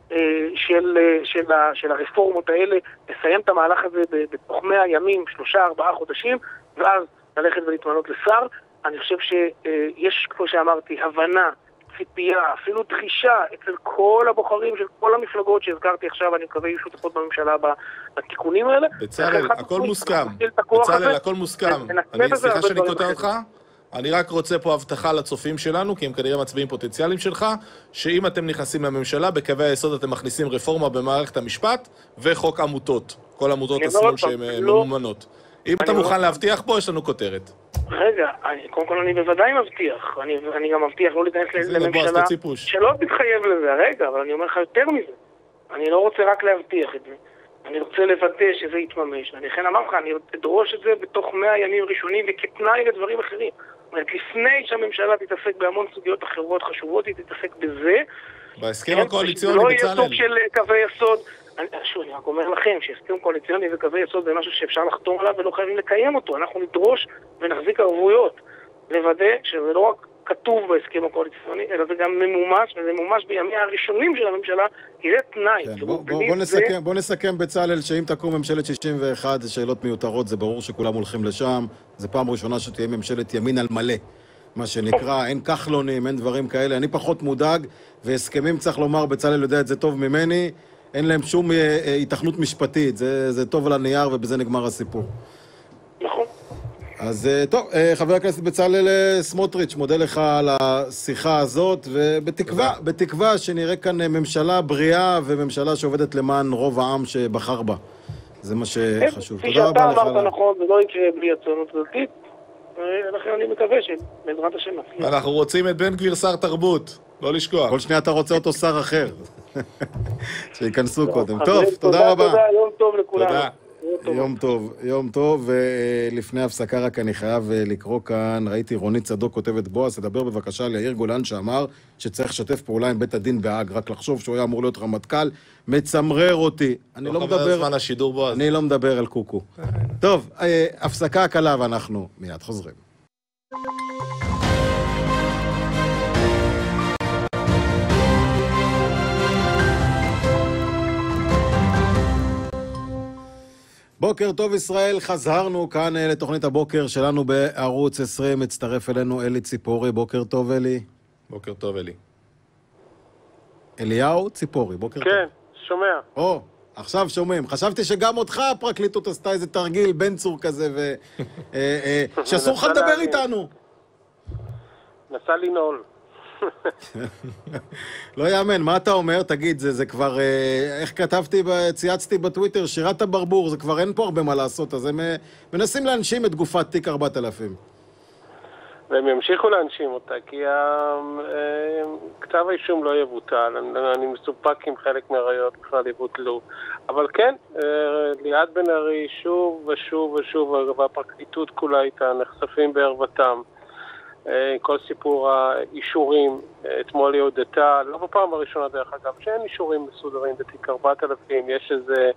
של, של, של הרפורמות האלה, לסיים את המהלך הזה בתוך מאה ימים, שלושה, ארבעה חודשים, ואז ללכת ולהתמנות לשר. אני חושב שיש, כמו שאמרתי, הבנה, ציפייה, אפילו דחישה אצל כל הבוחרים של כל המפלגות שהזכרתי עכשיו, אני מקווה יהיו שותפות בממשלה בתיקונים האלה. בצלאל, הכל מוסכם. בצלאל, הכל מוסכם. אני, סליחה שאני קוטע אותך, אני רק רוצה פה הבטחה לצופים שלנו, כי הם כנראה מצביעים פוטנציאליים שלך, שאם אתם נכנסים לממשלה, בקווי היסוד אתם מכניסים רפורמה במערכת המשפט וחוק עמותות. כל עמותות השמאל שהן ממומנות. אם אתה מוכן להבטיח פה, יש לנו כותרת. רגע, אני, קודם כל אני בוודאי מבטיח, אני, אני גם מבטיח לא להיכנס לממשלה שלא תתחייב לזה, רגע, אבל אני אומר לך יותר מזה, אני לא רוצה רק להבטיח את זה, אני רוצה לוודא שזה יתממש, אני לכן אמר לך, אני אדרוש את זה בתוך מאה ימים ראשונים וכתנאי לדברים אחרים. זאת אומרת, לפני שהממשלה תתעסק בהמון סוגיות אחרות חשובות, היא תתעסק בזה, בהסכם הקואליציוני בצלאל. לא יהיה סוג של קווי יסוד. שוב, אני רק אומר לכם שהסכם קואליציוני וקווי יסוד זה משהו שאפשר לחתום עליו ולא חייבים לקיים אותו. אנחנו נדרוש ונחזיק ערבויות לוודא שזה לא רק כתוב בהסכם הקואליציוני, אלא זה גם ממומש, וזה ממומש בימיה הראשונים של הממשלה, כי זה תנאי. כן, בוא, בוא, בוא, נסכם, זה... בוא נסכם בצלאל שאם תקום ממשלת שישים ואחת, זה שאלות מיותרות, זה ברור שכולם הולכים לשם, זה פעם ראשונה שתהיה ממשלת ימין על מלא. מה שנקרא, אין כחלונים, אין דברים כאלה. אני פחות מודאג, והסכמים צריך לומר, בצלאל יודע את זה טוב ממני, אין להם שום התכנות משפטית, זה, זה טוב על הנייר ובזה נגמר הסיפור. נכון. אז טוב, חבר הכנסת בצלאל סמוטריץ', מודה לך על השיחה הזאת, ובתקווה, בתקווה שנראה כאן ממשלה בריאה וממשלה שעובדת למען רוב העם שבחר בה. זה מה שחשוב. תודה רבה לך. כפי שאתה אמרת נכון, זה לא יקרה בלי הציונות הדתית, לכן אני מקווה שבעזרת השם נצליח. אנחנו רוצים את בן גביר שר תרבות, לא לשכוח. כל שנייה אתה רוצה אותו שר אחר. שיכנסו קודם. טוב, תודה רבה. תודה, יום טוב לכולם. תודה. יום טוב, יום טוב, ולפני הפסקה רק אני חייב לקרוא כאן, ראיתי רונית צדוק כותבת בועז, תדבר בבקשה ליאיר גולן שאמר שצריך לשתף פעולה עם בית הדין בהאג, רק לחשוב שהוא היה אמור להיות רמטכ"ל, מצמרר אותי. אני לא מדבר, השידור בועז. אני לא מדבר על קוקו. טוב, הפסקה קלה ואנחנו מיד חוזרים. בוקר טוב ישראל, חזרנו כאן לתוכנית הבוקר שלנו בערוץ עשרים, מצטרף אלינו אלי ציפורי, בוקר טוב אלי. בוקר טוב אלי. אליהו ציפורי, בוקר כן, טוב. כן, שומע. או, עכשיו שומעים. חשבתי שגם אותך הפרקליטות עשתה איזה תרגיל, בן צור כזה, ו... שאסור לך לדבר איתנו. נסה לנעול. לא יאמן, מה אתה אומר? תגיד, זה, זה כבר, איך כתבתי, צייצתי בטוויטר, שירת הברבור, זה כבר אין פה הרבה מה לעשות, אז הם מנסים להנשים את גופת תיק ארבעת אלפים. והם ימשיכו להנשים אותה, כי כתב האישום לא יבוטל, אני, אני מסופק עם חלק מהראיות בכלל יבוטלו. אבל כן, ליעד בן ארי שוב ושוב ושוב, והפרקליטות כולה איתה, נחשפים בערוותם. כל סיפור האישורים, אתמול היא הודתה, לא בפעם הראשונה דרך אגב, שאין אישורים מסודרים בתיק ארבעת אלפים, יש איזה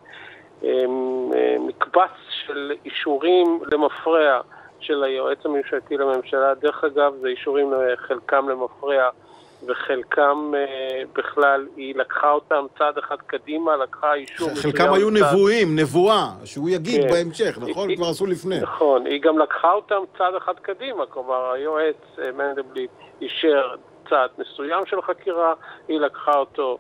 מקבץ של אישורים למפרע של היועץ הממשלתי לממשלה, דרך אגב זה אישורים חלקם למפרע וחלקם בכלל, היא לקחה אותם צעד אחד קדימה, לקחה אישור... חלקם היו נבואים, נבואה, שהוא יגיד בהמשך, נכון? כבר עשו לפני. נכון, היא גם לקחה אותם צעד אחד קדימה, כלומר היועץ מנדלבליט אישר צעד מסוים של חקירה, היא לקחה אותו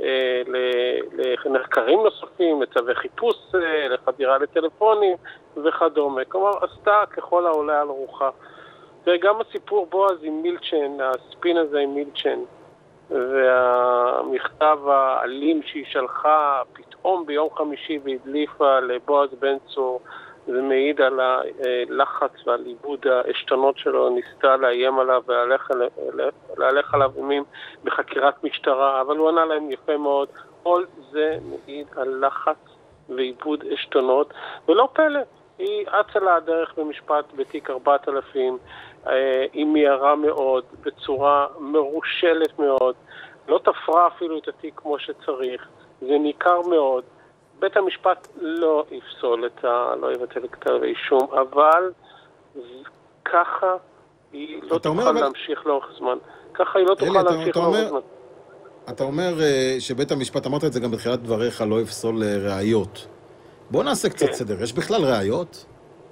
לנחקרים נוספים, לצווי חיפוש, לחדירה לטלפונים וכדומה. כלומר, עשתה ככל העולה על רוחה. וגם הסיפור בועז עם מילצ'ן, הספין הזה עם מילצ'ן, והמכתב האלים שהיא שלחה פתאום ביום חמישי והדליפה לבועז בן צור, זה מעיד על הלחץ ועל איבוד העשתונות שלו, ניסתה לאיים עליו ולהלך עליו אימים בחקירת משטרה, אבל הוא ענה להם יפה מאוד, כל זה מעיד על לחץ ואיבוד עשתונות, ולא פלא. היא אצה לה הדרך במשפט בתיק ארבעת אלפים, היא מהירה מאוד, בצורה מרושלת מאוד, לא תפרה אפילו את התיק כמו שצריך, זה ניכר מאוד. בית המשפט לא יפסול את ה... לא יבטל את כתב האישום, אבל ככה היא לא תוכל אבל... להמשיך לאורך זמן. ככה היא לא תוכל אלי, להמשיך אתה, לאורך אומר... זמן. אתה אומר שבית המשפט, אמרת את זה גם בתחילת דבריך, לא יפסול ראיות. בוא נעשה קצת סדר. יש בכלל ראיות?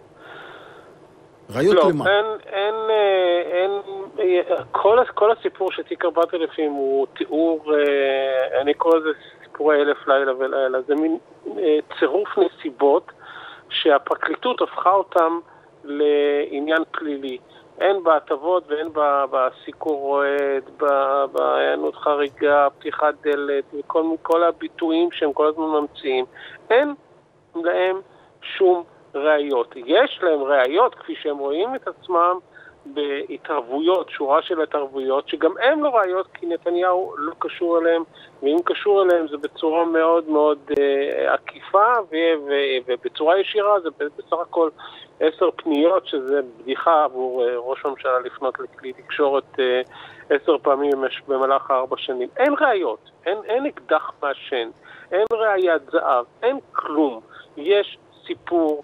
ראיות לא, למה? אין, אין, אין, כל, כל הסיפור של תיק ארבעת אלפים הוא תיאור, אני קורא לזה סיפורי אלף לילה ולילה, זה מין צירוף נסיבות שהפרקליטות הפכה אותם לעניין פלילי. אין בהטבות ואין בסיקור רועד, בהיענות חריגה, פתיחת דלת, וכל כל הביטויים שהם כל הזמן ממציאים. אין להם שום ראיות. יש להם ראיות, כפי שהם רואים את עצמם, בהתערבויות, שורה של התערבויות, שגם הם לא ראיות, כי נתניהו לא קשור אליהם, ואם קשור אליהם זה בצורה מאוד מאוד אה, עקיפה, ו- ו- ובצורה ישירה זה בסך הכל עשר פניות, שזה בדיחה עבור אה, ראש הממשלה לפנות לכלי תקשורת אה, עשר פעמים במהלך ארבע שנים. אין ראיות, אין, אין אקדח מעשן, אין ראיית זהב, אין כלום. יש סיפור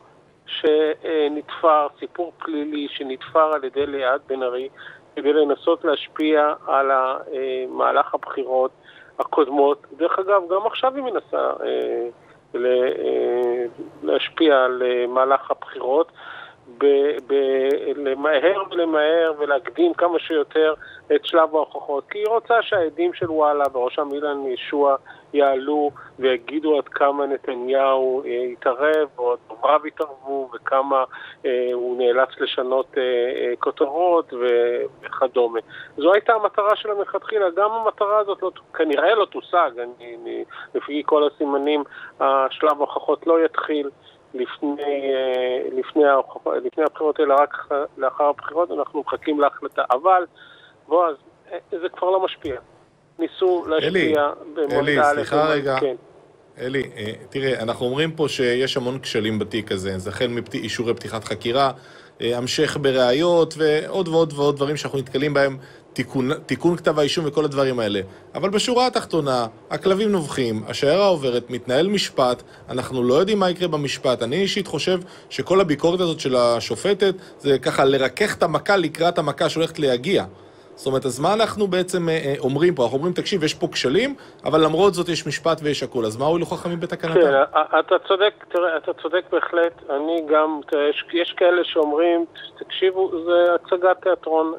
שנתפר, סיפור פלילי שנתפר על ידי ליעד בן ארי כדי לנסות להשפיע על מהלך הבחירות הקודמות. דרך אגב, גם עכשיו היא מנסה להשפיע על מהלך הבחירות, למהר ולמהר ולהקדים כמה שיותר את שלב ההוכחות, כי היא רוצה שהעדים של וואלה, בראשם אילן ישוע, יעלו ויגידו עד כמה נתניהו יתערב, או דובריו יתערבו, וכמה הוא נאלץ לשנות כותרות וכדומה. זו הייתה המטרה של המלכתחילה, גם המטרה הזאת לא, כנראה לא תושג, אני, אני, לפי כל הסימנים, השלב ההוכחות לא יתחיל לפני, לפני, לפני הבחירות, אלא רק לאחר הבחירות. אנחנו מחכים להחלטה, אבל בוא, אז זה כבר לא משפיע. ניסו להשפיע במודע. אלי, סליחה רגע. כן. אלי, תראה, אנחנו אומרים פה שיש המון כשלים בתיק הזה, זה החל מאישורי פתיחת חקירה, המשך בראיות ועוד ועוד ועוד דברים שאנחנו נתקלים בהם, תיקון, תיקון כתב האישום וכל הדברים האלה. אבל בשורה התחתונה, הכלבים נובחים, השיירה עוברת, מתנהל משפט, אנחנו לא יודעים מה יקרה במשפט. אני אישית חושב שכל הביקורת הזאת של השופטת זה ככה לרכך את המכה לקראת המכה שהולכת להגיע. זאת אומרת, אז מה אנחנו בעצם אומרים פה? אנחנו אומרים, תקשיב, יש פה כשלים, אבל למרות זאת יש משפט ויש הכל. אז מה הוא הילוך חכמים בתקנתם? כן, אתה צודק, תראה, אתה צודק בהחלט. אני גם, יש, יש כאלה שאומרים, תקשיבו, זה הצגת תיאטרון.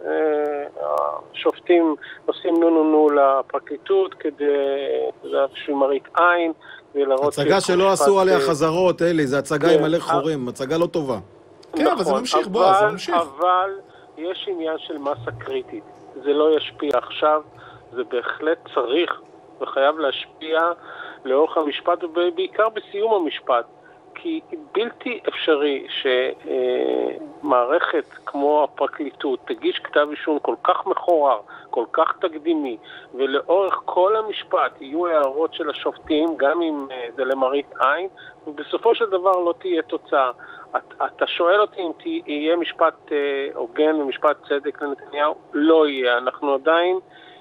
השופטים עושים נו נו נו לפרקליטות כדי להבשיל מראית עין, הצגה שלא עשו עליה חזרות, אלי, זה הצגה עם מלא חורים, הצגה לא טובה. כן, אבל זה ממשיך, בוא, זה ממשיך. אבל יש עניין של מסה קריטית. זה לא ישפיע עכשיו, זה בהחלט צריך וחייב להשפיע לאורך המשפט, ובעיקר בסיום המשפט. כי בלתי אפשרי שמערכת כמו הפרקליטות תגיש כתב אישום כל כך מכוער, כל כך תקדימי, ולאורך כל המשפט יהיו הערות של השופטים, גם אם זה למראית עין, ובסופו של דבר לא תהיה תוצאה. אתה שואל אותי אם יהיה משפט הוגן ומשפט צדק לנתניהו? לא יהיה. אנחנו עדיין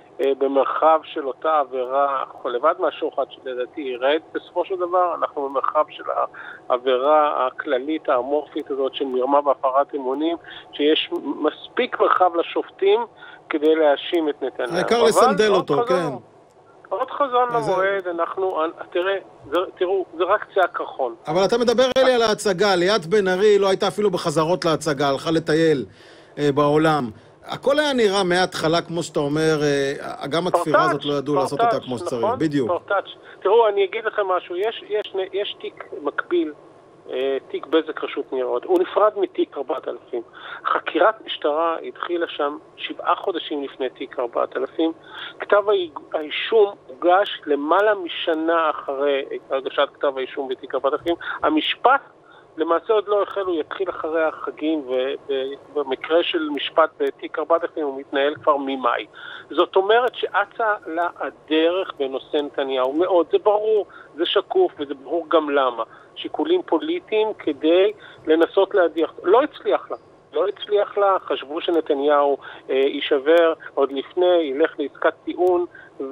במרחב של אותה עבירה, לבד מהשוחד שלדעתי ירד, בסופו של דבר אנחנו במרחב של העבירה הכללית האמורפית הזאת של מרמה והפרת אמונים, שיש מספיק מרחב לשופטים כדי להאשים את נתניהו. העיקר לסנדל אותו, כן. עוד חזון למועד, אנחנו, תראה, תראו, זה רק קצה הקרחון. אבל אתה מדבר אלי על ההצגה, ליאת בן ארי לא הייתה אפילו בחזרות להצגה, הלכה לטייל בעולם. הכל היה נראה מההתחלה, כמו שאתה אומר, גם התפירה הזאת לא ידעו לעשות אותה כמו שצריך, בדיוק. תראו, אני אגיד לכם משהו, יש תיק מקביל, תיק בזק רשות ניירות, הוא נפרד מתיק ארבעת אלפים. חקירת משטרה התחילה שם שבעה חודשים לפני תיק ארבעת אלפים. כתב האישום הוגש למעלה משנה אחרי הגשת כתב האישום בתיק ארבעת אלפים. המשפט למעשה עוד לא החל, הוא יתחיל אחרי החגים, ובמקרה של משפט בתיק ארבעת אלפים הוא מתנהל כבר ממאי. זאת אומרת שאצה לה הדרך בנושא נתניהו מאוד, זה ברור, זה שקוף וזה ברור גם למה. שיקולים פוליטיים כדי לנסות להדיח. לא הצליח לה. לא הצליח לה, חשבו שנתניהו אה, יישבר עוד לפני, ילך לעסקת טיעון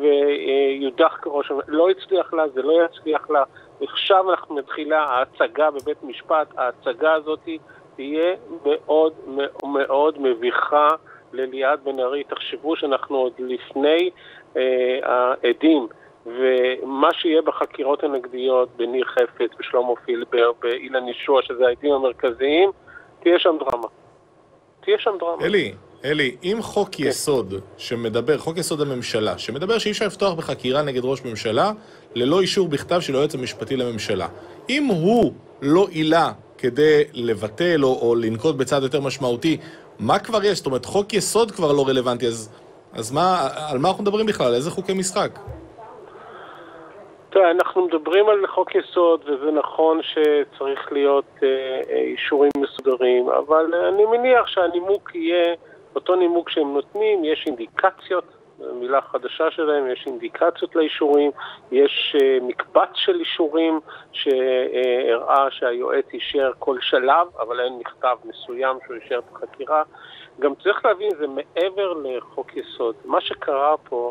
ויודח כראש. לא הצליח לה, זה לא יצליח לה. עכשיו אנחנו מתחילה ההצגה בבית משפט, ההצגה הזאת תהיה מאוד מאוד מביכה לליאת בן ארי. תחשבו שאנחנו עוד לפני אה, העדים, ומה שיהיה בחקירות הנגדיות בניר חפץ, בשלמה פילבר, באילן ישוע, שזה העדים המרכזיים, תהיה שם דרמה. תהיה שם דרמה. אלי, אלי, אם חוק כן. יסוד שמדבר, חוק יסוד הממשלה, שמדבר שאי אפשר לפתוח בחקירה נגד ראש ממשלה, ללא אישור בכתב של היועץ המשפטי לממשלה. אם הוא לא עילה כדי לבטל או, או לנקוט בצעד יותר משמעותי, מה כבר יש? זאת אומרת, חוק יסוד כבר לא רלוונטי, אז, אז מה, על מה אנחנו מדברים בכלל? איזה חוקי משחק? תראה, אנחנו מדברים על חוק יסוד, וזה נכון שצריך להיות אה, אישורים מסודרים, אבל אני מניח שהנימוק יהיה אותו נימוק שהם נותנים, יש אינדיקציות, מילה חדשה שלהם, יש אינדיקציות לאישורים, יש אה, מקבץ של אישורים שהראה שהיועץ אישר כל שלב, אבל אין מכתב מסוים שהוא אישר את החקירה. גם צריך להבין, זה מעבר לחוק יסוד. מה שקרה פה,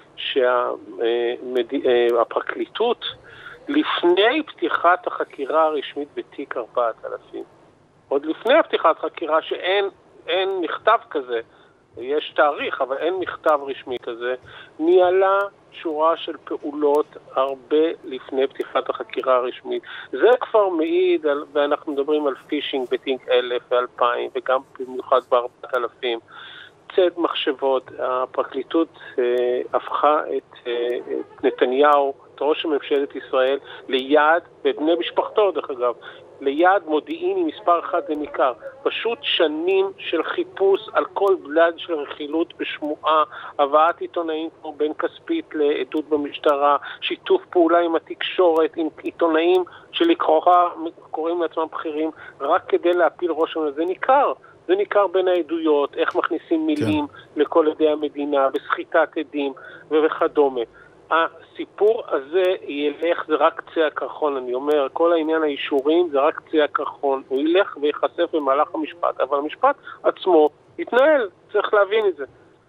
שהפרקליטות לפני פתיחת החקירה הרשמית בתיק ארבעת אלפים, עוד לפני פתיחת חקירה שאין אין מכתב כזה יש תאריך, אבל אין מכתב רשמי כזה, ניהלה שורה של פעולות הרבה לפני פתיחת החקירה הרשמית. זה כבר מעיד, על, ואנחנו מדברים על פישינג בתיק אלף ואלפיים, וגם במיוחד בארבעת אלפים. צד מחשבות, הפרקליטות אה, הפכה את, אה, את נתניהו, את ראש ממשלת ישראל, ליעד, ובני משפחתו דרך אגב, ליעד מודיעיני מספר אחד וניכר. פשוט שנים של חיפוש על כל בלד של רכילות בשמועה, הבאת עיתונאים כמו בן כספית לעדות במשטרה, שיתוף פעולה עם התקשורת, עם עיתונאים שלקרוחה קוראים לעצמם בכירים, רק כדי להפיל ראש הממשלה. זה ניכר. זה ניכר בין העדויות, איך מכניסים מילים כן. לכל עדי המדינה, בסחיטת עדים וכדומה. הסיפור הזה ילך, זה רק קצה הקרחון, אני אומר, כל העניין האישורים זה רק קצה הקרחון, הוא ילך ויחשף במהלך המשפט, אבל המשפט עצמו יתנהל, צריך להבין את זה.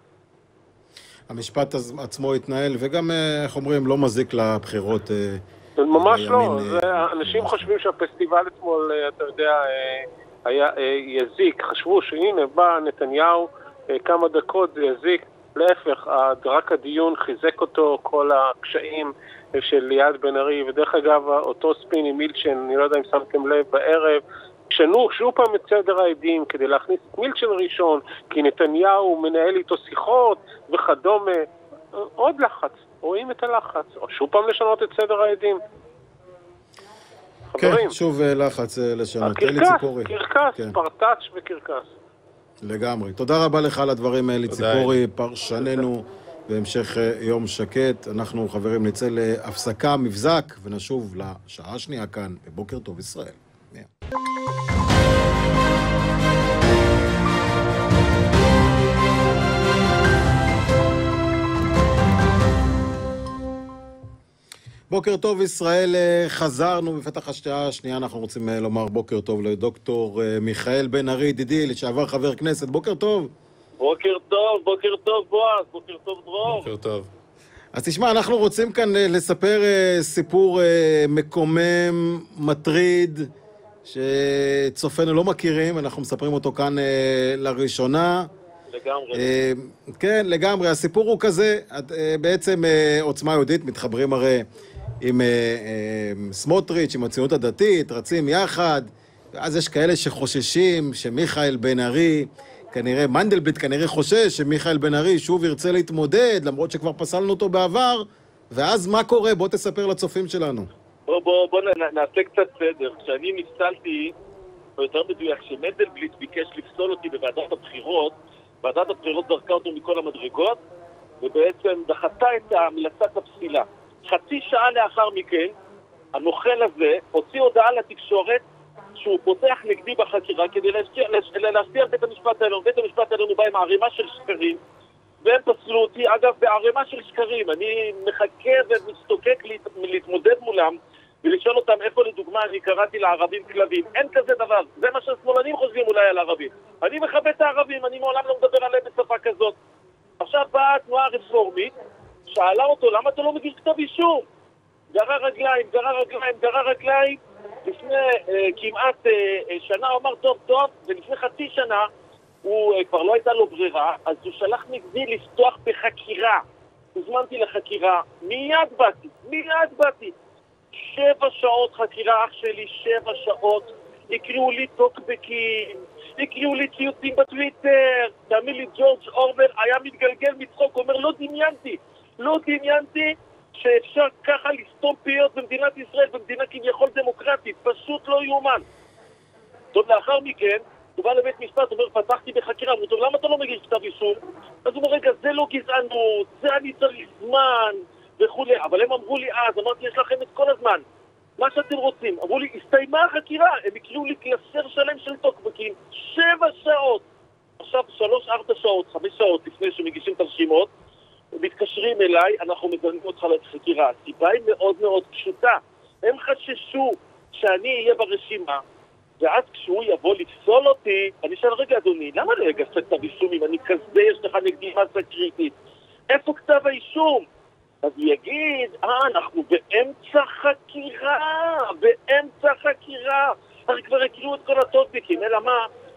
המשפט עצמו יתנהל, וגם, איך אומרים, לא מזיק לבחירות. ממש לא, אנשים חושבים שהפסטיבל אתמול, אתה יודע, היה יזיק, חשבו שהנה בא נתניהו כמה דקות זה יזיק, להפך, רק הדיון חיזק אותו, כל הקשיים של ליעד בן ארי, ודרך אגב אותו ספין עם מילצ'ן, אני לא יודע אם שמתם לב בערב, שנו שוב פעם את סדר העדים כדי להכניס את מילצ'ן ראשון, כי נתניהו מנהל איתו שיחות וכדומה, עוד לחץ, רואים את הלחץ, או שוב פעם לשנות את סדר העדים. כן, שוב לחץ לשנות. קרקס, קרקס, פרטאץ' וקרקס. לגמרי. תודה רבה לך על הדברים, אלי ציפורי, פרשננו בהמשך יום שקט. אנחנו, חברים, נצא להפסקה, מבזק, ונשוב לשעה השנייה כאן בבוקר טוב ישראל. בוקר טוב ישראל, חזרנו בפתח השעה השנייה, אנחנו רוצים לומר בוקר טוב לדוקטור מיכאל בן ארי, ידידי, לשעבר חבר כנסת, בוקר טוב. בוקר טוב, בוקר טוב בועז, בוקר טוב דרור. בוקר טוב. אז תשמע, אנחנו רוצים כאן לספר סיפור מקומם, מטריד, שצופנו לא מכירים, אנחנו מספרים אותו כאן לראשונה. לגמרי. כן, לגמרי, הסיפור הוא כזה, בעצם עוצמה יהודית מתחברים הרי עם סמוטריץ', עם הציונות הדתית, רצים יחד, ואז יש כאלה שחוששים שמיכאל בן ארי, כנראה, מנדלבליט כנראה חושש שמיכאל בן ארי שוב ירצה להתמודד, למרות שכבר פסלנו אותו בעבר, ואז מה קורה? בוא תספר לצופים שלנו. בוא, בוא, בוא נעשה קצת סדר. כשאני נפסלתי, או יותר מדויק, שמנדלבליט ביקש לפסול אותי בוועדת הבחירות, ועדת הבחירות זרקה אותו מכל המדרגות, ובעצם דחתה את המלצת הפסילה. חצי שעה לאחר מכן, הנוכל הזה הוציא הודעה לתקשורת שהוא פותח נגדי בחקירה כדי להשפיע, להשפיע על בית המשפט העליון. בית המשפט העליון הוא בא עם ערימה של שקרים, והם פסלו אותי, אגב, בערימה של שקרים. אני מחכה ומסתוקק להת, להתמודד מולם, ולשאול אותם איפה לדוגמה אני קראתי לערבים כלבים. אין כזה דבר. זה מה שהשמאלנים חושבים אולי על ערבים. אני מכבד את הערבים, אני מעולם לא מדבר עליהם בשפה כזאת. עכשיו באה התנועה הרפורמית, שאלה אותו, למה אתה לא מגיש כתב אישום? גרה רגליים, גרה רגליים, גרה רגליים. לפני אה, כמעט אה, שנה הוא אמר טוב טוב, ולפני חצי שנה הוא אה, כבר לא הייתה לו ברירה, אז הוא שלח נגדי לפתוח בחקירה. הוזמנתי לחקירה, מיד באתי, מיד באתי. שבע שעות חקירה, אח שלי, שבע שעות. יקראו לי טוקבקים, יקראו לי ציוצים בטוויטר. תאמין לי, ג'ורג' אורוול היה מתגלגל מצחוק, אומר, לא דמיינתי, לא דמיינתי שאפשר ככה לסתום פיות במדינת ישראל, במדינה כביכול דמוקרטית, פשוט לא יאומן. טוב, לאחר מכן, הוא בא לבית משפט, אומר, פתחתי בחקירה, הוא אומר, למה אתה לא מגיש כתב אישום? אז הוא אומר, רגע, זה לא גזענות, זה אני צריך זמן, וכולי, אבל הם אמרו לי אז, אמרתי, יש לכם את כל הזמן, מה שאתם רוצים. אמרו לי, הסתיימה החקירה, הם יקראו לי קלסר שלם של טוקבקים, שבע שעות. עכשיו, שלוש, ארבע שעות, חמש שעות לפני שמגישים את הרשימות, מתקשרים אליי, אנחנו מזמנים אותך לחקירה. הסיבה היא מאוד מאוד פשוטה. הם חששו שאני אהיה ברשימה, ואז כשהוא יבוא לפסול אותי, אני שאל, רגע אדוני, למה לא הגשת כתב אישום אם אני כזה, יש לך נגדי מסה קריטית? איפה כתב האישום? אז הוא יגיד, אה, אנחנו באמצע חקירה, באמצע חקירה. הרי כבר הקריאו את כל הטוקבקים, אלא מה?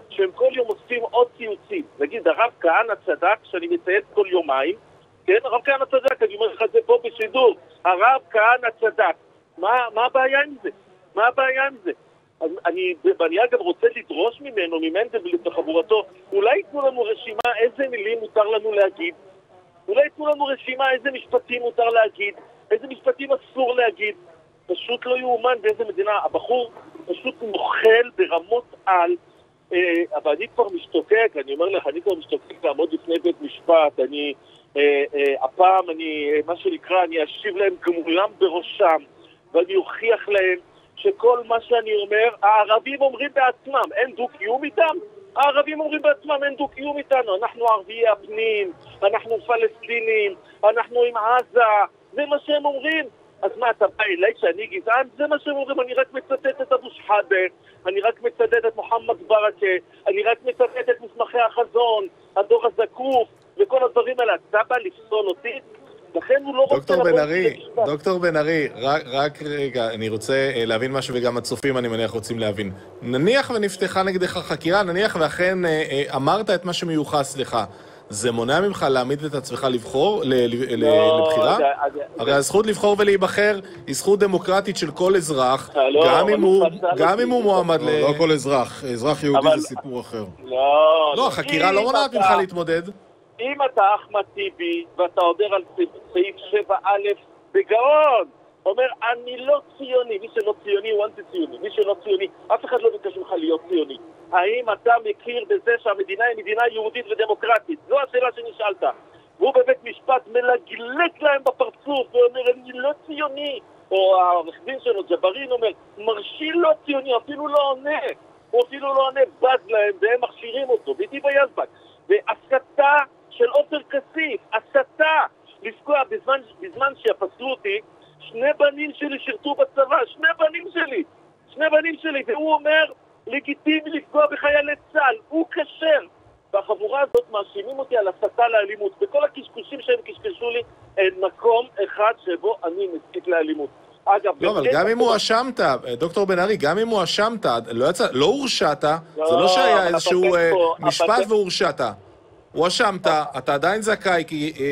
שהם כל יום עושים עוד ציוצים. נגיד, הרב כהנא צדק, שאני מצייץ כל יומיים, כן, הרב כהנא צדק, אני אומר לך את זה פה בשידור, הרב כהנא צדק. מה, מה הבעיה עם זה? מה הבעיה עם זה? אז אני, ואני אגב רוצה לדרוש ממנו, ממנדלבליט וחבורתו, אולי ייתנו לנו רשימה איזה מילים מותר לנו להגיד, אולי ייתנו לנו רשימה איזה משפטים מותר להגיד, איזה משפטים אסור להגיד. פשוט לא יאומן באיזה מדינה. הבחור פשוט מוכל ברמות על, אה, אבל אני כבר משתוקק, אני אומר לך, אני כבר משתוקק לעמוד לפני בית משפט, אני, אה, אה, הפעם אני, מה שנקרא, אני אשיב להם גמולם בראשם, ואני אוכיח להם שכל מה שאני אומר, הערבים אומרים בעצמם, אין דו-קיום איתם? הערבים אומרים בעצמם, אין דו-קיום איתנו, אנחנו ערביי הפנים, אנחנו פלסטינים, אנחנו עם עזה, זה מה שהם אומרים. אז מה, אתה בא אליי שאני גזען? זה מה שהם אומרים, אני רק מצטט את אבו שחאדה, אני רק מצטט את מוחמד ברכה, אני רק מצטט את מסמכי החזון, הדור הזקוף, וכל הדברים האלה. אתה בא לפסול אותי? לכן הוא לא רוצה... דוקטור בן ארי, דוקטור בן ארי, רק, רק רגע, אני רוצה להבין משהו וגם הצופים אני מניח רוצים להבין. נניח ונפתחה נגדך חקירה, נניח ואכן אמרת את מה שמיוחס לך. זה מונע ממך להעמיד את עצמך לבחור, לבחירה? הרי הזכות לבחור ולהיבחר היא זכות דמוקרטית של כל אזרח, גם אם הוא מועמד ל... לא כל אזרח, אזרח יהודי זה סיפור אחר. לא, לא, החקירה לא מונעת ממך להתמודד. אם אתה אחמד טיבי ואתה עובר על סעיף שבע א' בגאון, אומר אני לא ציוני, מי שלא ציוני הוא אנטי ציוני, מי שלא ציוני, אף אחד לא ביקש ממך להיות ציוני. האם אתה מכיר בזה שהמדינה היא מדינה יהודית ודמוקרטית? זו השאלה שנשאלת. והוא בבית משפט מלגלק להם בפרצוף ואומר אני לא ציוני, או העורך דין שלו ג'ברין אומר מרשי לא ציוני, אפילו לא עונה, הוא אפילו לא עונה, בז להם והם מכשירים אותו, בידי ביזבק. והסתה של עופר כסיף, הסתה לפגוע בזמן, בזמן שפסלו אותי, שני בנים שלי שירתו בצבא, שני בנים שלי, שני בנים שלי, והוא אומר, לגיטימי לפגוע בחיילי צה"ל, הוא קשר. והחבורה הזאת מאשימים אותי על הסתה לאלימות. בכל הקשקושים שהם קשקשו לי, אין מקום אחד שבו אני מסית לאלימות. אגב, לא, אבל גם אם הוא אשמת, דוקטור בן ארי, גם אם הוא אשמת, לא הורשעת, זה לא שהיה איזשהו משפט והורשעת. הוא אשמת, אתה עדיין זכאי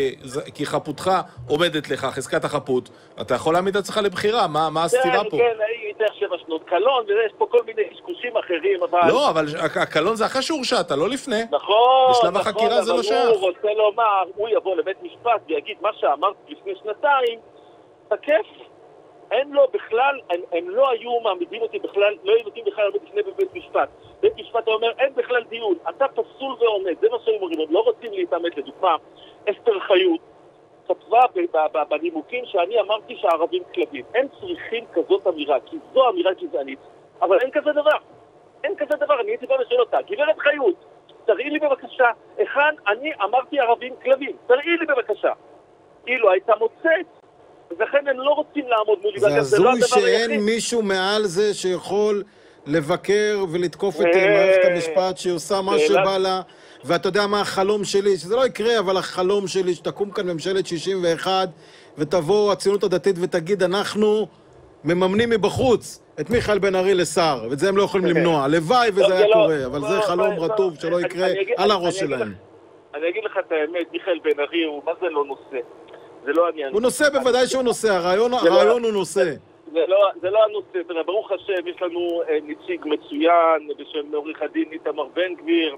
כי חפותך עומדת לך, חזקת החפות, אתה יכול להעמיד את עצמך לבחירה, מה הסתירה פה? כן, הייתי איך שבע שנות קלון, ויש פה כל מיני קשקושים אחרים, אבל... לא, אבל הקלון זה אחרי שהורשעת, לא לפני. נכון, בשלב החקירה זה לא שייך. אבל הוא רוצה לומר, הוא יבוא לבית משפט ויגיד מה שאמרתי לפני שנתיים, תקף. אין לו בכלל, הם, הם לא היו מעמידים אותי בכלל, לא היו נותנים בכלל לעמוד לפני בבית משפט. בית משפט אומר, אין בכלל דיון, אתה פסול ועומד, זה מה שהם אומרים, הם לא רוצים להתעמת. לדוגמה, אסתר חיות כתבה בנימוקים שאני אמרתי שהערבים כלבים. הם צריכים כזאת אמירה, כי זו אמירה גזענית, אבל אין כזה דבר. אין כזה דבר, אני הייתי בא לשאול אותה, גברת חיות, תראי לי בבקשה, היכן אני אמרתי ערבים כלבים, תראי לי בבקשה. אילו הייתה מוצאת, ולכן הם לא רוצים לעמוד מולי. זה הזוי שאין מישהו מעל זה שיכול לבקר ולתקוף את מערכת המשפט שהיא עושה מה שבא לה. ואתה יודע מה החלום שלי, שזה לא יקרה, אבל החלום שלי שתקום כאן ממשלת שישים ואחת ותבוא הציונות הדתית ותגיד אנחנו מממנים מבחוץ את מיכאל בן ארי לשר, ואת זה הם לא יכולים למנוע. לוואי וזה היה קורה, אבל זה חלום רטוב שלא יקרה על הראש שלהם. אני אגיד לך את האמת, מיכאל בן ארי הוא מה זה לא נושא? זה לא עניין. הוא נושא, בוודאי שהוא נושא, הרעיון הוא נושא. זה לא הנושא, ברוך השם, יש לנו נציג מצוין בשם עורך הדין איתמר בן גביר,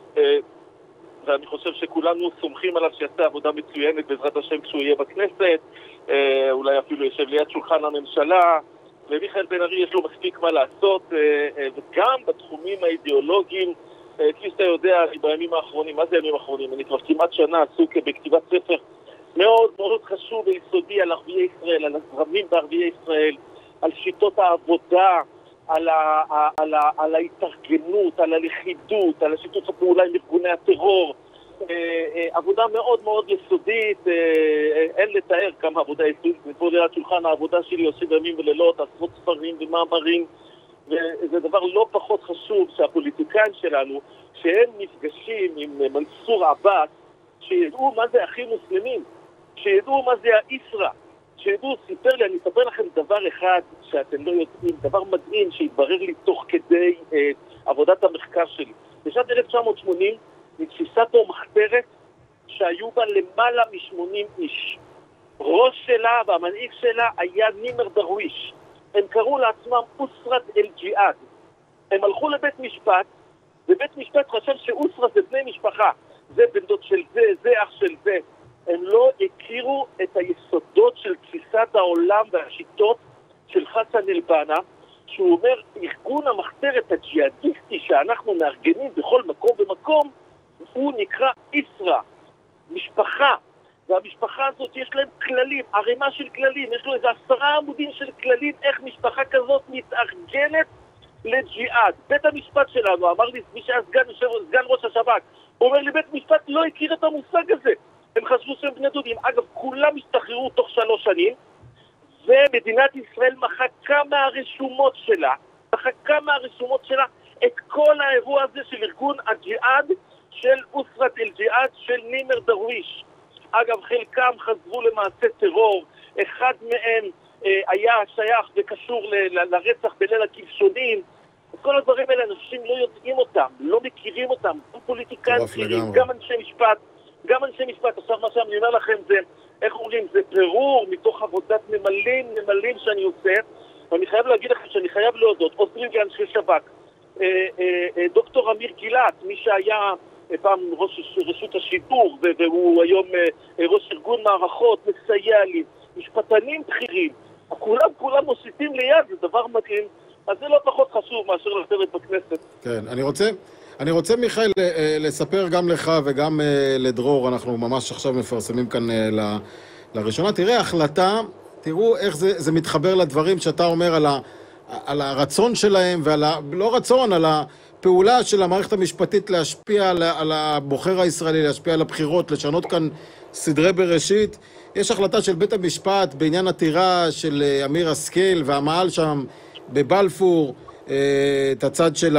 ואני חושב שכולנו סומכים עליו שיעשה עבודה מצוינת בעזרת השם כשהוא יהיה בכנסת, אולי אפילו יושב ליד שולחן הממשלה, ומיכאל בן ארי יש לו מספיק מה לעשות, וגם בתחומים האידיאולוגיים, כפי שאתה יודע, בימים האחרונים, מה זה הימים האחרונים? אני כבר כמעט שנה עסוק בכתיבת ספר מאוד מאוד חשוב ויסודי על ערביי ישראל, על הזרמים בערביי ישראל, על שיטות העבודה, על, ה, על, ה, על ההתארגנות, על הלכידות, על השיתוף הפעולה עם ארגוני הטרור. עבודה מאוד מאוד יסודית, אין לתאר כמה עבודה יסודית. פה ליד שולחן העבודה שלי עושים ימים ולילות, עשרות ספרים ומאמרים, וזה דבר לא פחות חשוב שהפוליטיקאים שלנו, שהם נפגשים עם מנסור עבאס, שידעו מה זה אחים מוסלמים, שידעו מה זה האיסרה, שידעו, סיפר לי, אני אספר לכם דבר אחד שאתם לא יודעים, דבר מדהים שהתברר לי תוך כדי אה, עבודת המחקר שלי. בשנת אלף תשע מאות שמונים נתפסה פה מחתרת שהיו בה למעלה מ-שמונים איש. ראש שלה והמנהיג שלה היה נימר דרוויש. הם קראו לעצמם אוסרת אל-ג'יהאד. הם הלכו לבית משפט, ובית משפט חשב שאוסרת זה בני משפחה. זה בן דוד של זה, זה אח של זה. הם לא הכירו את היסודות של תפיסת העולם והשיטות של חסן אל-בנה, שהוא אומר, ארגון המחתרת הג'יהאדיסטי שאנחנו מארגנים בכל מקום ומקום, הוא נקרא איסרה, משפחה. והמשפחה הזאת יש להם כללים, ערימה של כללים, יש לו איזה עשרה עמודים של כללים, איך משפחה כזאת מתארגנת לג'יהאד. בית המשפט שלנו, אמר לי, מי שהיה סגן, סגן ראש השב"כ, הוא אומר לי, בית משפט לא הכיר את המושג הזה. הם חשבו שהם בני דודים. אגב, כולם השתחררו תוך שלוש שנים, ומדינת ישראל מחקה מהרשומות שלה, מחקה מהרשומות שלה את כל האירוע הזה של ארגון הג'יהאד, של אוסרת אל-ג'יהאד, של נימר דרוויש. אגב, חלקם חזרו למעשה טרור, אחד מהם אה, היה שייך וקשור ל- ל- לרצח בליל הכבשונים. כל הדברים האלה אנשים לא יודעים אותם, לא מכירים אותם, גם פוליטיקאים בכירים, גם אנשי משפט, גם אנשי משפט. עכשיו מה שאני אומר לכם זה, איך אומרים, זה פירור מתוך עבודת נמלים, נמלים שאני עושה, ואני חייב להגיד לכם שאני חייב להודות, עוזרים לאנשי שב"כ, אה, אה, אה, דוקטור אמיר גילת, מי שהיה פעם ראש רשות השידור, והוא היום ראש ארגון מערכות, מסייע לי, משפטנים בכירים, כולם כולם מוסיפים ליד, זה דבר מדהים, אז זה לא פחות חשוב מאשר לשבת בכנסת. כן, אני רוצה, אני רוצה מיכאל לספר גם לך וגם לדרור, אנחנו ממש עכשיו מפרסמים כאן ל, לראשונה, תראה החלטה, תראו איך זה, זה מתחבר לדברים שאתה אומר על, ה, על הרצון שלהם, ועל ה, לא רצון, על ה... פעולה של המערכת המשפטית להשפיע על, על הבוחר הישראלי, להשפיע על הבחירות, לשנות כאן סדרי בראשית. יש החלטה של בית המשפט בעניין עתירה של אמיר השכל והמעל שם בבלפור, את הצד של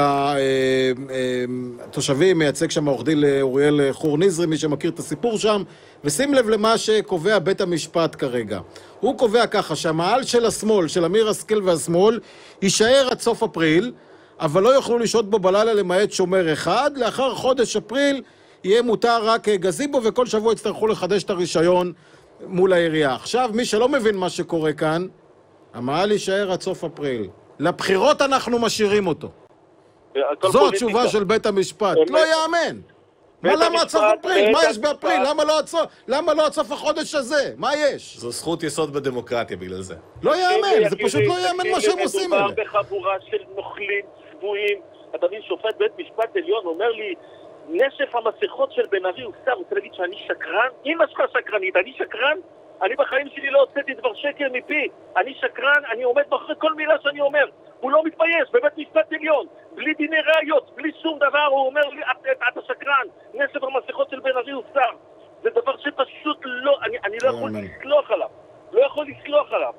התושבים, מייצג שם עורך דין אוריאל חור נזרי, מי שמכיר את הסיפור שם, ושים לב למה שקובע בית המשפט כרגע. הוא קובע ככה שהמעל של השמאל, של אמיר השכל והשמאל, יישאר עד סוף אפריל, אבל לא יוכלו לשהות בו בלילה למעט שומר אחד. לאחר חודש אפריל יהיה מותר רק גזיבו, וכל שבוע יצטרכו לחדש את הרישיון מול העירייה. עכשיו, מי שלא מבין מה שקורה כאן, המעל יישאר עד סוף אפריל. לבחירות אנחנו משאירים אותו. זו התשובה של בית המשפט. לא יאמן. מה למה עד סוף אפריל? מה יש באפריל? למה לא עד סוף החודש הזה? מה יש? זו זכות יסוד בדמוקרטיה בגלל זה. לא יאמן, זה פשוט לא יאמן מה שהם עושים האלה. מדובר בחבורה של נוכלים, צבועים. אתה מבין, שופט בית משפט עליון אומר לי, נשף המסכות של בן ארי הוא שר, רוצה להגיד שאני שקרן? אמא שלך שקרנית, אני שקרן? אני בחיים שלי לא הוצאתי דבר שקר מפי. אני שקרן, אני עומד מאחורי כל מילה שאני אומר. הוא לא מתבייש, בבית משפט עליון, בלי דיני ראיות, בלי שום דבר, הוא אומר לי, אתה שקרן, נשף המסכות של בן ארי הוא שר. זה דבר שפשוט לא, אני, אני לא יכול לסלוח עליו. לא יכול לסלוח עליו.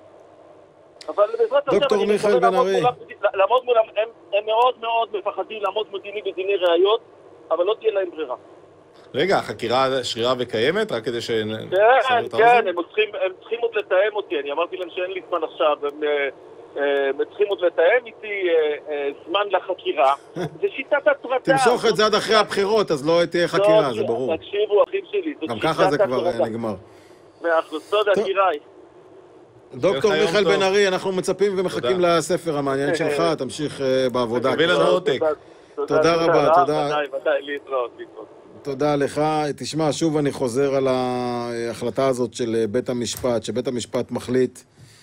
אבל בעזרת השם, דוקטור מיכאל בן ארי. לעמוד מולם, הם, הם מאוד מאוד מפחדים לעמוד מדיני בדיני ראיות, אבל לא תהיה להם ברירה. רגע, החקירה שרירה וקיימת, רק כדי ש... כן, כן, הם צריכים, הם צריכים עוד לתאם אותי, אני אמרתי להם שאין לי זמן עכשיו, הם, הם צריכים עוד לתאם איתי זמן לחקירה, זה שיטת הטרדה. תמשוך את זה עד אחרי הבחירות, אז לא תהיה חקירה, זה ברור. תקשיבו, אחים שלי, גם ככה זה כבר נגמר. מהכנסות הקיראי. דוקטור מיכאל בן ארי, אנחנו מצפים ומחכים לספר המעניין שלך, תמשיך בעבודה. תביא לנו עותק. תודה רבה, תודה. ודאי, ודאי, להתראות, להתראות. תודה לך. תשמע, שוב אני חוזר על ההחלטה הזאת של בית המשפט, שבית המשפט מחליט,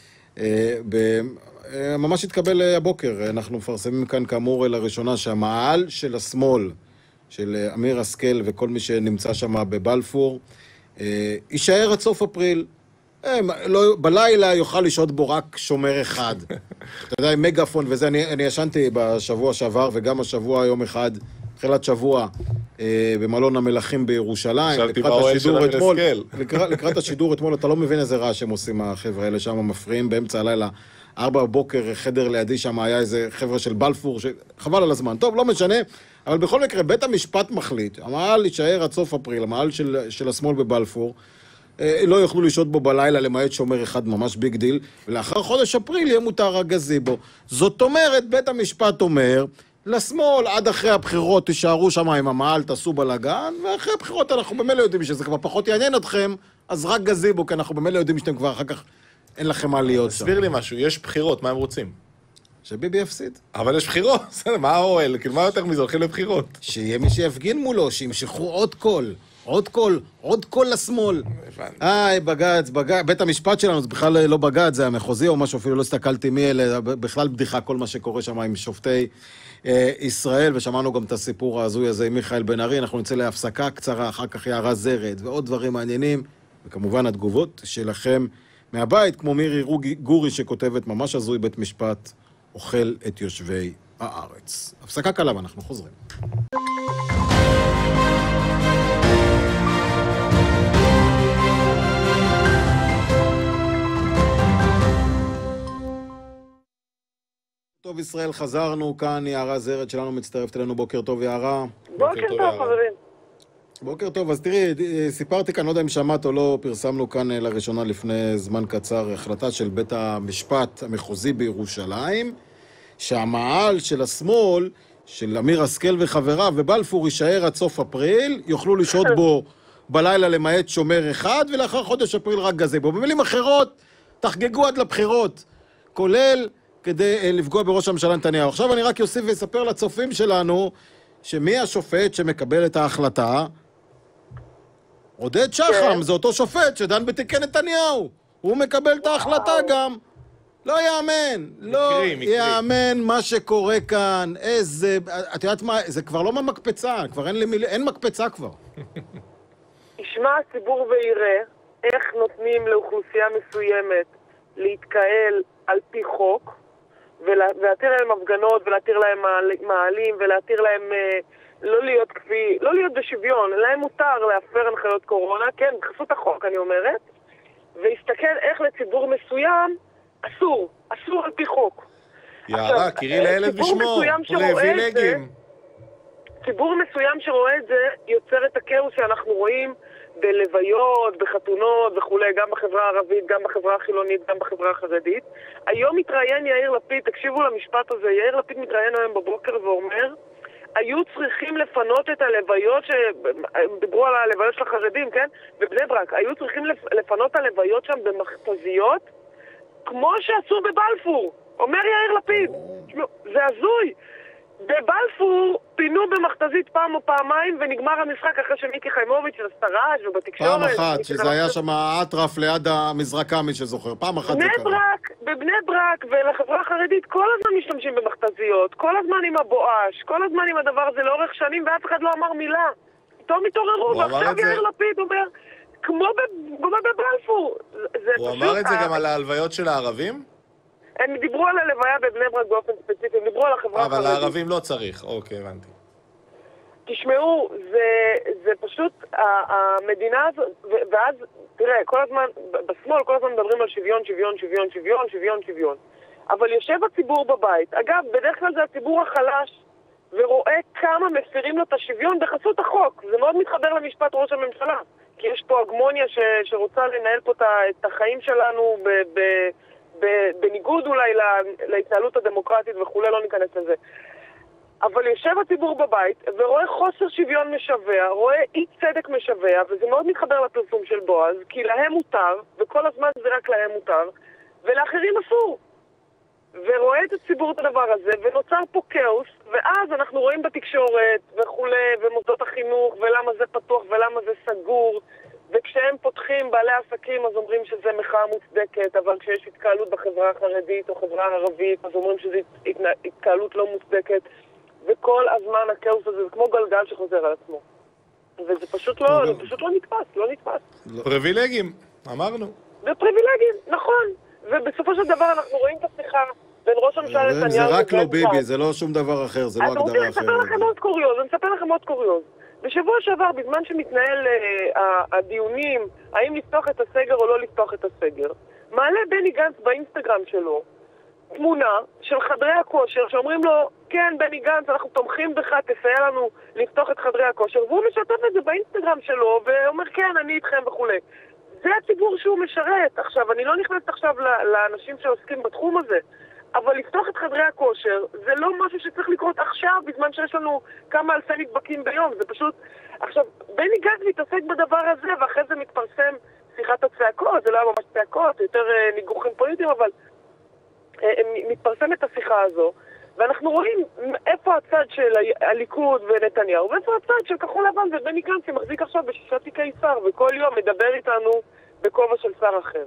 ממש התקבל הבוקר, אנחנו מפרסמים כאן כאמור לראשונה שהמעל של השמאל, של אמיר השכל וכל מי שנמצא שם בבלפור, יישאר עד סוף אפריל. לא, בלילה יוכל לשהות בו רק שומר אחד. אתה יודע, עם מגפון וזה, אני, אני ישנתי בשבוע שעבר וגם השבוע יום אחד, תחילת שבוע, אה, במלון המלכים בירושלים. לקראת השידור אתמול, לקראת, לקראת השידור אתמול, אתה לא מבין איזה רעש שהם עושים החבר'ה האלה שם, מפריעים באמצע הלילה, ארבע בבוקר, חדר לידי שם היה איזה חבר'ה של בלפור, חבל על הזמן. טוב, לא משנה, אבל בכל מקרה, בית המשפט מחליט, המעל יישאר עד סוף אפריל, המעל של, של השמאל בבלפור, לא יוכלו לשהות בו בלילה למעט שומר אחד, ממש ביג דיל, ולאחר חודש אפריל יהיה מותר הגזיבו. זאת אומרת, בית המשפט אומר, לשמאל, עד אחרי הבחירות תישארו שם עם המעל, תעשו בלגן, ואחרי הבחירות אנחנו במילא יודעים שזה כבר פחות יעניין אתכם, אז רק גזיבו, כי אנחנו במילא יודעים שאתם כבר אחר כך אין לכם מה להיות שם. תסביר לי משהו, יש בחירות, מה הם רוצים? שביבי יפסיד. אבל יש בחירות, מה האוהל? כאילו, מה יותר מזה? הולכים לבחירות. שיהיה מי שיפגין מולו, שימשכו עוד קול. עוד קול, עוד קול לשמאל. איי, בג"ץ, בג"ץ, בית המשפט שלנו, זה בכלל לא בג"ץ, זה המחוזי או משהו, אפילו לא הסתכלתי מי אלה, בכלל בדיחה כל מה שקורה שם עם שופטי אה, ישראל, ושמענו גם את הסיפור ההזוי הזה עם מיכאל בן ארי, אנחנו נצא להפסקה קצרה, אחר כך יערה זרד, ועוד דברים מעניינים, וכמובן התגובות שלכם מהבית, כמו מירי גורי שכותבת ממש הזוי בית משפט, אוכל את יושבי הארץ. הפסקה קלה ואנחנו חוזרים. טוב ישראל, חזרנו, כאן יערה זרד שלנו מצטרפת אלינו, בוקר טוב יערה. בוקר טוב חברים. בוקר טוב, אז תראי, סיפרתי כאן, לא יודע אם שמעת או לא, פרסמנו כאן לראשונה לפני זמן קצר החלטה של בית המשפט המחוזי בירושלים, שהמעל של השמאל, של אמיר השכל וחבריו ובלפור יישאר עד סוף אפריל, יוכלו לשהות בו בלילה למעט שומר אחד, ולאחר חודש אפריל רק גזיבו. במילים אחרות, תחגגו עד לבחירות, כולל כדי לפגוע בראש הממשלה נתניהו. עכשיו אני רק יוסיף ויספר לצופים שלנו, שמי השופט שמקבל את ההחלטה? עודד שחם, זה אותו שופט שדן בתיקי נתניהו. הוא מקבל את ההחלטה גם. לא יאמן, לא יאמן מה שקורה כאן. איזה, את יודעת מה, זה כבר לא מהמקפצה, כבר אין, למיל... אין מקפצה כבר. ישמע הציבור ויראה איך נותנים לאוכלוסייה מסוימת להתקהל על פי חוק, ולהתיר להם הפגנות, ולהתיר להם מעלים, ולהתיר להם אה, לא להיות כפי, לא להיות בשוויון, להם מותר להפר הנחיות קורונה, כן, בחסות החוק אני אומרת, והסתכל איך לציבור מסוים אסור, אסור על פי חוק. יערה, קראי לילד בשמו, פריבילגים. ציבור מסוים שרואה את זה יוצר את הכאוס שאנחנו רואים בלוויות, בחתונות וכולי, גם בחברה הערבית, גם בחברה החילונית, גם בחברה החרדית. היום מתראיין יאיר לפיד, תקשיבו למשפט הזה, יאיר לפיד מתראיין היום בבוקר ואומר, היו צריכים לפנות את הלוויות, דיברו על הלוויות של החרדים, כן? בבני ברק, היו צריכים לפנות את הלוויות שם במכתזיות, כמו שעשו בבלפור, אומר יאיר לפיד. זה הזוי. בבלפור פינו במכתזית פעם או פעמיים ונגמר המשחק אחרי שמיקי חיימוביץ' של הסטראז' ובתקשורת. פעם אחת, שזה היה שם האטרף ליד המזרקה, מי שזוכר. פעם אחת זה קרה. ברק, בבני ברק ולחברה החרדית כל הזמן משתמשים במכתזיות, כל הזמן עם הבואש, כל הזמן עם הדבר הזה לאורך שנים ואף אחד לא אמר מילה. פתאום התעוררו, ועכשיו יאיר לפיד אומר, כמו בבלפור. הוא אמר את זה גם על ההלוויות של הערבים? הם דיברו על הלוויה בבני ברק באופן ספציפי, הם דיברו על החברה החרדית. אבל הערבים לא צריך, אוקיי, הבנתי. תשמעו, זה, זה פשוט, המדינה הזאת, ואז, תראה, כל הזמן, בשמאל כל הזמן מדברים על שוויון, שוויון, שוויון, שוויון, שוויון, שוויון. אבל יושב הציבור בבית, אגב, בדרך כלל זה הציבור החלש, ורואה כמה מפרים לו את השוויון בחסות החוק. זה מאוד מתחבר למשפט ראש הממשלה, כי יש פה הגמוניה ש, שרוצה לנהל פה את החיים שלנו ב... ב בניגוד אולי להתנהלות הדמוקרטית וכולי, לא ניכנס לזה. אבל יושב הציבור בבית ורואה חוסר שוויון משווה, רואה אי צדק משווה, וזה מאוד מתחבר לפרסום של בועז, כי להם מותר, וכל הזמן זה רק להם מותר, ולאחרים אסור. ורואה את הציבור את הדבר הזה, ונוצר פה כאוס, ואז אנחנו רואים בתקשורת וכולי, ומוסדות החינוך, ולמה זה פתוח ולמה זה סגור, וכשהם פותחים בעלי עסקים אז אומרים שזה מחאה מוצדקת, אבל כשיש התקהלות בחברה החרדית או חברה הערבית אז אומרים שזה התקהלות לא מוצדקת, וכל הזמן הכאוס הזה זה כמו גלגל שחוזר על עצמו. וזה פשוט לא, זה פשוט לא נתפס, לא נתפס. פריבילגים, אמרנו. זה פריבילגים, נכון. ובסופו של דבר אנחנו רואים את השיחה בין ראש הממשלה נתניהו... זה רק לא ביבי, זה לא שום דבר אחר, זה לא הגדרה אחרת. אני רוצה לספר לכם עוד קוריוז, אני אספר לכם עוד קוריוז. בשבוע שעבר, בזמן שמתנהל uh, הדיונים, האם לפתוח את הסגר או לא לפתוח את הסגר, מעלה בני גנץ באינסטגרם שלו תמונה של חדרי הכושר שאומרים לו, כן בני גנץ, אנחנו תומכים בך, תסייע לנו לפתוח את חדרי הכושר, והוא משתף את זה באינסטגרם שלו ואומר כן, אני איתכם וכו'. זה הציבור שהוא משרת. עכשיו, אני לא נכנסת עכשיו לאנשים שעוסקים בתחום הזה, אבל לפתוח את חדרי הכושר זה לא משהו שצריך לקרות עכשיו, בזמן שיש לנו כמה אלפי נדבקים ביום. זה פשוט... עכשיו, בני גנץ מתעסק בדבר הזה, ואחרי זה מתפרסם שיחת הצעקות, זה לא היה ממש צעקות, יותר uh, ניגוחים פוליטיים, אבל uh, מתפרסמת השיחה הזו, ואנחנו רואים איפה הצד של הליכוד ונתניהו, ואיפה הצד של כחול לבן ובני גנץ שמחזיק עכשיו בשישה תיקי שר, וכל יום מדבר איתנו בכובע של שר אחר.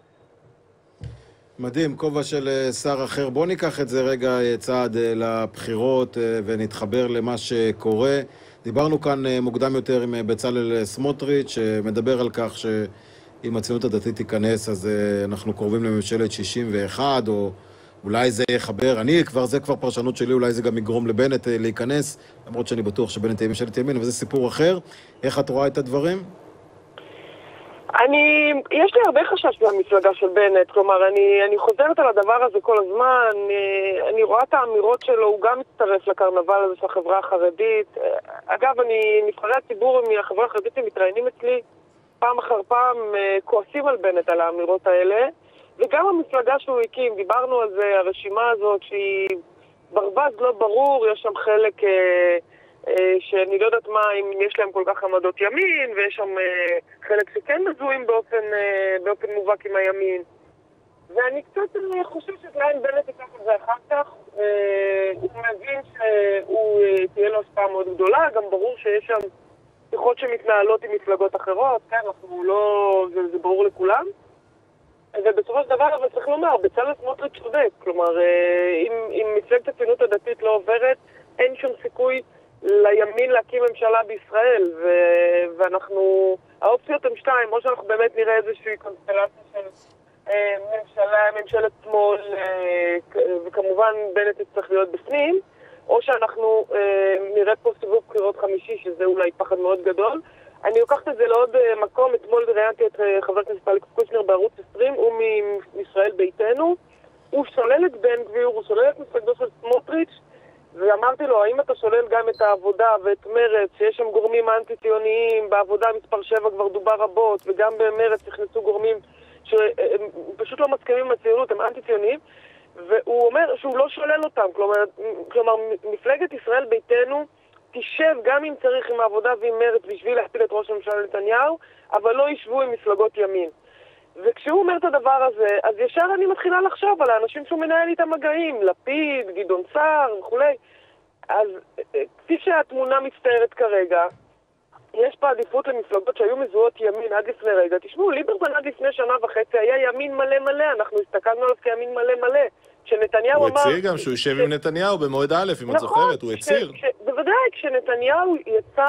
מדהים, כובע של שר אחר. בוא ניקח את זה רגע צעד לבחירות ונתחבר למה שקורה. דיברנו כאן מוקדם יותר עם בצלאל סמוטריץ' שמדבר על כך שאם הציונות הדתית תיכנס אז אנחנו קרובים לממשלת שישים ואחת, או אולי זה יחבר, אני כבר, זה כבר פרשנות שלי, אולי זה גם יגרום לבנט להיכנס, למרות שאני בטוח שבנט תהיה ממשלת ימין, אבל זה סיפור אחר. איך את רואה את הדברים? אני, יש לי הרבה חשש במפלגה של בנט, כלומר, אני, אני חוזרת על הדבר הזה כל הזמן, אני, אני רואה את האמירות שלו, הוא גם מצטרף לקרנבל הזה של החברה החרדית. אגב, אני, נבחרי הציבור מהחברה החרדית מתראיינים אצלי פעם אחר פעם, כועסים על בנט על האמירות האלה, וגם המפלגה שהוא הקים, דיברנו על זה, הרשימה הזאת שהיא ברווז לא ברור, יש שם חלק... שאני לא יודעת מה, אם יש להם כל כך עמדות ימין, ויש שם חלק שכן מזוהים באופן, באופן מובהק עם הימין. ואני קצת חושב שליין בנט ייקח את זה אחר כך. הוא מבין שהוא תהיה לו השפעה מאוד גדולה, גם ברור שיש שם שיחות שמתנהלות עם מפלגות אחרות, כן, אנחנו לא, זה, זה ברור לכולם. ובסופו של דבר, אבל צריך לומר, בצלאל סמוטריץ' צודק. כלומר, אם, אם מפלגת הציונות הדתית לא עוברת, אין שום סיכוי לימין להקים ממשלה בישראל, ו- ואנחנו, האופציות הן שתיים, או שאנחנו באמת נראה איזושהי קונסטלציה של אה, ממשלה, ממשלת שמאל, אה, וכמובן בנט צריך להיות בפנים, או שאנחנו אה, נראה פה סיבוב בחירות חמישי, שזה אולי פחד מאוד גדול. אני לוקחת את זה לעוד אה, מקום, אתמול ראיינתי את אה, חבר הכנסת אלכס קושניר בערוץ עשרים, הוא מישראל ביתנו, הוא שולל את בן גביר, הוא שולל את מפלגתו של סמוטריץ', ואמרתי לו, האם אתה שולל גם את העבודה ואת מרץ, שיש שם גורמים אנטי-ציוניים, בעבודה מספר שבע כבר דובר רבות, וגם במרץ נכנסו גורמים שהם פשוט לא מסכימים עם הציונות, הם אנטי-ציוניים, והוא אומר שהוא לא שולל אותם, כלומר, כלומר מפלגת ישראל ביתנו תשב גם אם צריך עם העבודה ועם מרץ בשביל להפיל את ראש הממשלה נתניהו, אבל לא ישבו עם מפלגות ימין. וכשהוא אומר את הדבר הזה, אז ישר אני מתחילה לחשוב על האנשים שהוא מנהל איתם מגעים, לפיד, גדעון סער וכולי. אז כפי שהתמונה מצטיירת כרגע, יש פה עדיפות למפלגות שהיו מזוהות ימין עד לפני רגע. תשמעו, ליברמן עד לפני שנה וחצי היה ימין מלא מלא, אנחנו הסתכלנו עליו כימין מלא מלא. כשנתניהו הוא אמר... הצהיר גם שהוא יישב עם נתניהו במועד א', אם את זוכרת, הוא הצהיר. בוודאי, כשנתניהו יצא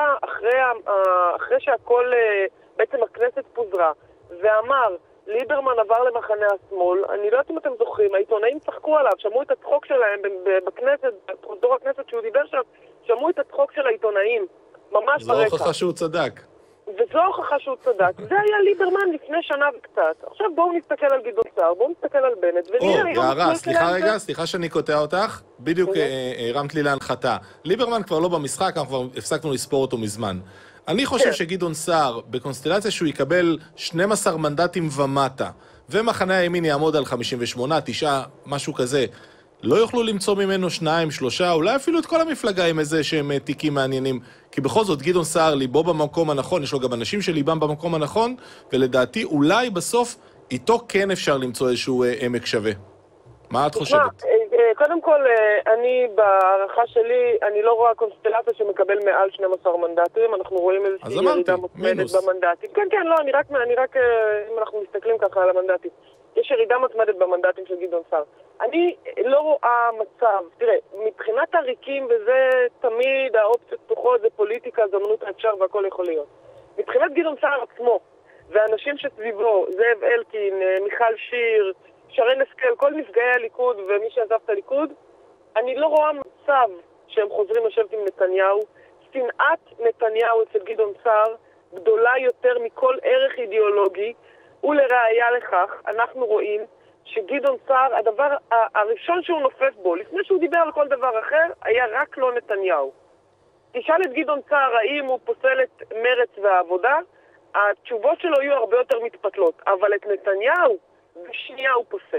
אחרי שהכל, בעצם הכנסת פוזרה, ואמר, ליברמן עבר למחנה השמאל, אני לא יודעת אם אתם זוכרים, העיתונאים צחקו עליו, שמעו את הצחוק שלהם בכנסת, בפרוזדור הכנסת שהוא דיבר שם, שמעו את הצחוק של העיתונאים, ממש זו ברקע. זו הוכחה שהוא צדק. וזו הוכחה שהוא צדק. זה היה ליברמן לפני שנה וקצת. עכשיו בואו נסתכל על גדעון סער, בואו נסתכל על בנט, ונראה... או, יערה, סליחה רגע, סליחה שאני קוטע אותך, בדיוק הרמת לי להנחתה. ליברמן כבר לא במשחק, אנחנו כבר הפסקנו לספור אותו מזמן. אני חושב שגדעון סער, בקונסטלציה שהוא יקבל שנים עשר מנדטים ומטה, ומחנה הימין יעמוד על חמישים ושמונה, תשעה, משהו כזה, לא יוכלו למצוא ממנו שניים, שלושה, אולי אפילו את כל המפלגה עם איזה שהם תיקים מעניינים, כי בכל זאת גדעון סער ליבו במקום הנכון, יש לו גם אנשים שליבם במקום הנכון, ולדעתי אולי בסוף איתו כן אפשר למצוא איזשהו עמק שווה. מה את חושבת? קודם כל, אני בהערכה שלי, אני לא רואה קונסטלציה שמקבל מעל שנים עשר מנדטים, אנחנו רואים איזושהי ירידה מתמדת במנדטים. כן, כן, לא, אני רק, אני רק, אם אנחנו מסתכלים ככה על המנדטים, יש ירידה מתמדת במנדטים של גדעון סער. אני לא רואה מצב, תראה, מבחינת הריקים, וזה תמיד האופציות פתוחות, זה פוליטיקה, זמנות האפשר והכל יכול להיות. מבחינת גדעון סער עצמו, והאנשים שסביבו, זאב אלקין, מיכל שיר, שרן השכל, כל מפגעי הליכוד ומי שעזב את הליכוד, אני לא רואה מצב שהם חוזרים לשבת עם נתניהו. שנאת נתניהו אצל גדעון סער גדולה יותר מכל ערך אידיאולוגי, ולראיה לכך אנחנו רואים שגדעון סער, הדבר הראשון שהוא נופף בו, לפני שהוא דיבר על כל דבר אחר, היה רק לא נתניהו. תשאל את גדעון סער האם הוא פוסל את מרץ והעבודה, התשובות שלו יהיו הרבה יותר מתפתלות, אבל את נתניהו בשנייה הוא פוסל.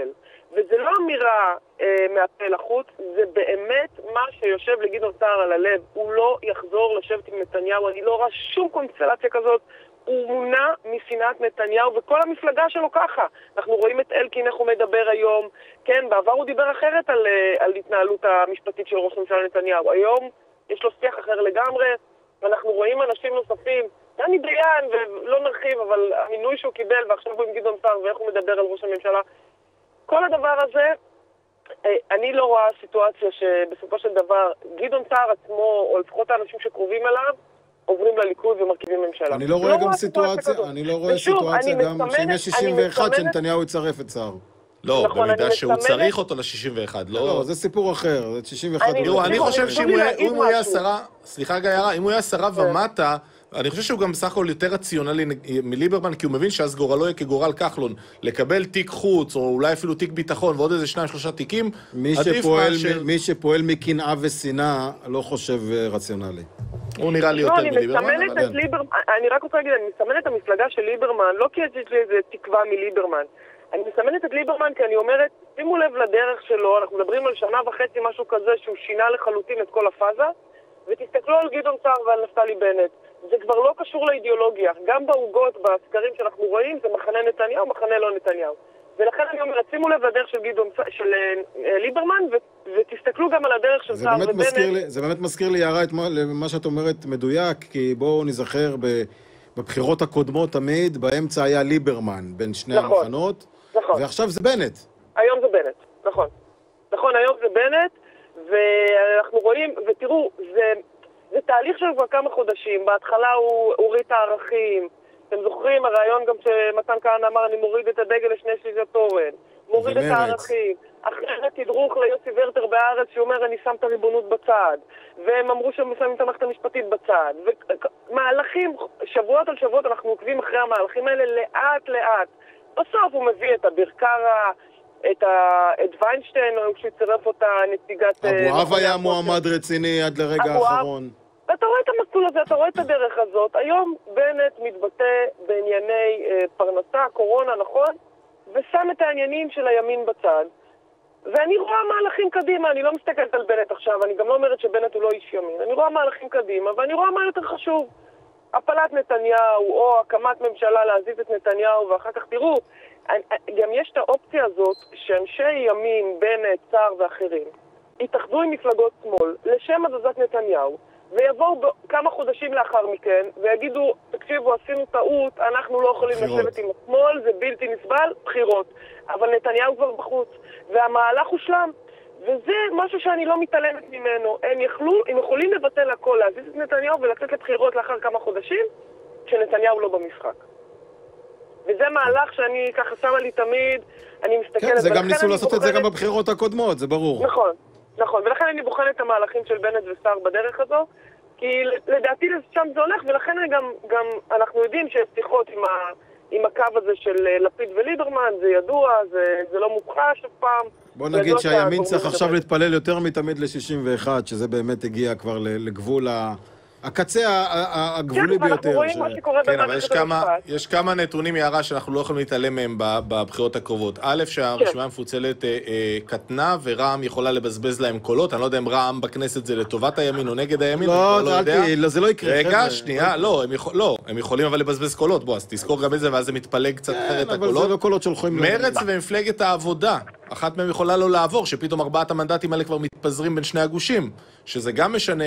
וזה לא אמירה אה, מהפה לחוץ, זה באמת מה שיושב לגדעון סער על הלב. הוא לא יחזור לשבת עם נתניהו, אני לא רואה שום קונסטלציה כזאת. הוא מונע משנאת נתניהו, וכל המפלגה שלו ככה. אנחנו רואים את אלקין איך הוא מדבר היום. כן, בעבר הוא דיבר אחרת על, על התנהלות המשפטית של ראש ממשלה נתניהו. היום יש לו שיח אחר לגמרי, ואנחנו רואים אנשים נוספים, דני דיין, ולא נרחיב, אבל המינוי שהוא קיבל, ועכשיו הוא עם גדעון סער, ואיך הוא מדבר על ראש הממשלה. כל הדבר הזה, אני לא רואה סיטואציה שבסופו של דבר, גדעון סער עצמו, או לפחות האנשים שקרובים אליו, עוברים לליכוד ומרכיבים ממשלה. אני לא רואה גם סיטואציה, אני לא רואה סיטואציה גם שאם יש שישים ואחת שנתניהו יצרף את סער. לא, במידה שהוא צריך אותו ל-שישים ואחת, לא... לא, זה סיפור אחר, זה שישים ואחת. אני חושב שאם הוא יהיה עשרה, סליחה גיירה, אם הוא יהיה עשרה ומטה, אני חושב שהוא גם בסך הכל יותר רציונלי מליברמן, כי הוא מבין שאז גורלו יהיה כגורל כחלון, לקבל תיק חוץ, או אולי אפילו תיק ביטחון, ועוד איזה שניים, שלושה תיקים, עדיף מאשר... מי שפועל מקנאה ושנאה לא חושב רציונלי. הוא נראה לי יותר מליברמן, אבל... אני רק רוצה להגיד, אני מסמנת את המפלגה של ליברמן, לא כי יש לי איזה תקווה מליברמן. אני מסמנת את ליברמן כי אני אומרת, שימו לב לדרך שלו, אנחנו מדברים על שנה וחצי, משהו כזה, שהוא שינה לחלוטין את כל הפאזה, ותסתכלו על גדעון סער ועל נפתלי בנט. זה כבר לא קשור לאידיאולוגיה. גם בעוגות, בסקרים שאנחנו רואים, זה מחנה נתניהו, מחנה לא נתניהו. ולכן אני אומרת, שימו לב לדרך של גדעון, של ליברמן, ותסתכלו גם על הדרך של סער ובנט. זה באמת מזכיר לי, יערה, את מה שאת אומרת מדויק, כי בואו נזכר בבחירות הקודמות תמיד, באמצע היה ליברמן בין שני המחנות, ועכשיו זה בנט. היום זה בנט, נכון. נכון, היום זה בנט, ואנחנו רואים, ותראו, זה... זה תהליך של כבר כמה חודשים. בהתחלה הוא הוריד את הערכים. אתם זוכרים, הרעיון גם שמתן כהנא אמר, אני מוריד את הדגל לשני שליש התורן. מוריד את הערכים. אחרי זה תדרוך ליוסי ורטר בארץ, שאומר, אני שם את הריבונות בצד. והם אמרו שהם שמים את המערכת המשפטית בצד. ומהלכים, שבועות על שבועות, אנחנו עוקבים אחרי המהלכים האלה לאט לאט. בסוף הוא מביא את הברקרה, את, ה... את ויינשטיין, כשהוא צירף אותה נציגת... אבו היה מועמד רציני עד לרגע האחרון. ואתה רואה את המסלול הזה, אתה רואה את הדרך הזאת. היום בנט מתבטא בענייני אה, פרנסה, קורונה, נכון? ושם את העניינים של הימין בצד. ואני רואה מהלכים קדימה, אני לא מסתכלת על בנט עכשיו, אני גם לא אומרת שבנט הוא לא איש ימין. אני רואה מהלכים קדימה, ואני רואה מה יותר חשוב. הפלת נתניהו, או הקמת ממשלה להזיז את נתניהו, ואחר כך תראו, גם יש את האופציה הזאת שאנשי ימין, בנט, סער ואחרים יתאחדו עם מפלגות שמאל לשם הזזת נתניהו, ויבואו כמה חודשים לאחר מכן ויגידו, תקשיבו, עשינו טעות, אנחנו לא יכולים לשבת עם השמאל, זה בלתי נסבל, בחירות. אבל נתניהו כבר בחוץ, והמהלך הושלם, וזה משהו שאני לא מתעלמת ממנו. הם יכלו, הם יכולים לבטל הכל, להזיז את נתניהו ולצאת לבחירות לאחר כמה חודשים, כשנתניהו לא במשחק. וזה מהלך שאני ככה שמה לי תמיד, אני מסתכלת... כן, זה גם ניסו לעשות את זה גם בבחירות הקודמות, זה ברור. נכון, נכון, ולכן אני בוחנת את המהלכים של בנט וסער בדרך הזו, כי לדעתי שם זה הולך, ולכן גם, גם אנחנו יודעים שיש שיחות עם, ה, עם הקו הזה של לפיד וליברמן, זה ידוע, זה, זה לא מוכחש אף פעם. בוא נגיד שהימין צריך עכשיו להתפלל יותר מתמיד ל-שישים ואחת, שזה באמת הגיע כבר לגבול ה... הקצה הגבולי ביותר. כן, אבל יש כמה נתונים, יערה, שאנחנו לא יכולים להתעלם מהם בבחירות הקרובות. א', שהרשימה המפוצלת קטנה, ורע"מ יכולה לבזבז להם קולות. אני לא יודע אם רע"מ בכנסת זה לטובת הימין או נגד הימין. לא, זה לא יקרה. רגע, שנייה, לא, הם יכולים אבל לבזבז קולות. בוא, אז תזכור גם את זה, ואז זה מתפלג קצת אחרת הקולות. אבל זה לא קולות שהולכים... מרץ ומפלגת העבודה. אחת מהם יכולה לא לעבור, שפתאום ארבעת המנדטים האלה כבר מתפזרים בין שני הגושים, שזה גם משנה...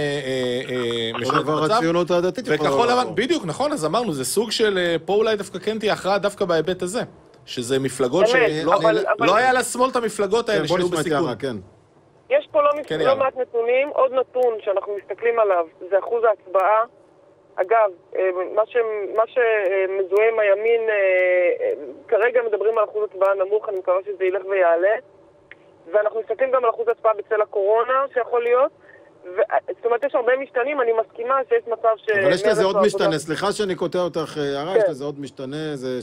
הציונות הדתית וכחול לבן, בדיוק, נכון, אז אמרנו, זה סוג של, פה אולי דווקא כן תהיה הכרעה דווקא בהיבט הזה, שזה מפלגות שלא היה לשמאל את המפלגות האלה שהיו בסיכון. יש פה לא מעט נתונים, עוד נתון שאנחנו מסתכלים עליו, זה אחוז ההצבעה. אגב, מה שמזוהה עם הימין, כרגע מדברים על אחוז הצבעה נמוך, אני מקווה שזה ילך ויעלה, ואנחנו מסתכלים גם על אחוז הצבעה בצל הקורונה שיכול להיות, זאת אומרת, יש הרבה משתנים, אני מסכימה שיש מצב ש... אבל יש לזה עוד משתנה, סליחה שאני קוטע אותך, יערה, יש לזה עוד משתנה, זה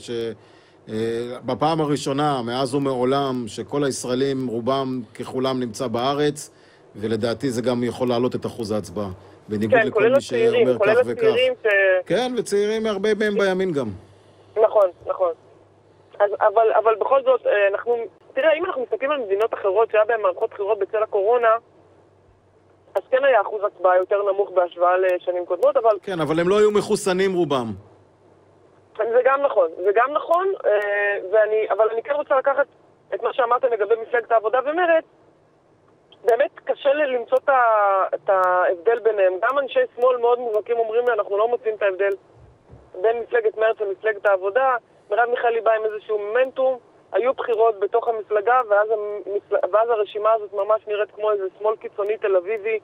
שבפעם הראשונה, מאז ומעולם, שכל הישראלים, רובם ככולם נמצא בארץ, ולדעתי זה גם יכול להעלות את אחוז ההצבעה, בניגוד לכל מי שאומר כך וכך. כן, וצעירים הרבה מהם בימין גם. נכון, נכון. אבל בכל זאת, אנחנו... תראה, אם אנחנו מסתכלים על מדינות אחרות שהיה בהן מערכות בחירות בצל הקורונה, אז כן היה אחוז הצבעה יותר נמוך בהשוואה לשנים קודמות, אבל... כן, אבל הם לא היו מחוסנים רובם. זה גם נכון, זה גם נכון, ואני, אבל אני כן רוצה לקחת את מה שאמרתם לגבי מפלגת העבודה ומרצ. באמת קשה לי למצוא את ההבדל ביניהם. גם אנשי שמאל מאוד מובהקים אומרים לי, אנחנו לא מוצאים את ההבדל בין מפלגת מרצ ומפלגת העבודה. מרב מיכאלי באה עם איזשהו מומנטום, היו בחירות בתוך המפלגה, ואז, המפל... ואז הרשימה הזאת ממש נראית כמו איזה שמאל קיצוני תל אביבי,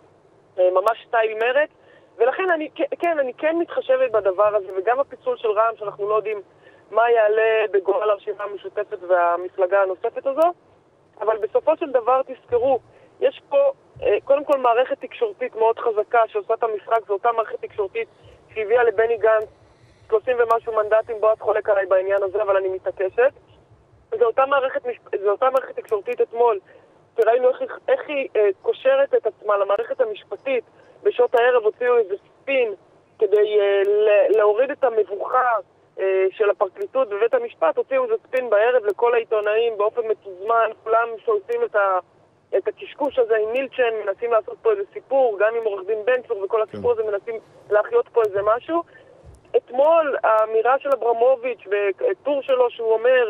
ממש סטייל מרצ. ולכן אני, כן, אני כן מתחשבת בדבר הזה, וגם הפיצול של רע"מ, שאנחנו לא יודעים מה יעלה בגורל הרשימה המשותפת והמפלגה הנוספת הזו, אבל בסופו של דבר תזכרו, יש פה קודם כל מערכת תקשורתית מאוד חזקה שעושה את המשחק, זו אותה מערכת תקשורתית שהביאה לבני גנץ שלושים ומשהו מנדטים, בו את חולק עליי בעניין הזה, אבל אני מתעקשת. זו אותה מערכת, זו אותה מערכת תקשורתית אתמול, שראינו איך, איך היא אה, קושרת את עצמה למערכת המשפטית. בשעות הערב הוציאו איזה ספין כדי אה, להוריד את המבוכה אה, של הפרקליטות בבית המשפט, הוציאו איזה ספין בערב לכל העיתונאים באופן מתוזמן, כולם שעושים את, ה, את הקשקוש הזה עם מילצ'ן, מנסים לעשות פה איזה סיפור, גם עם עורך דין בן צור וכל הסיפור הזה מנסים להחיות פה איזה משהו. אתמול האמירה של אברמוביץ' בטור שלו שהוא אומר,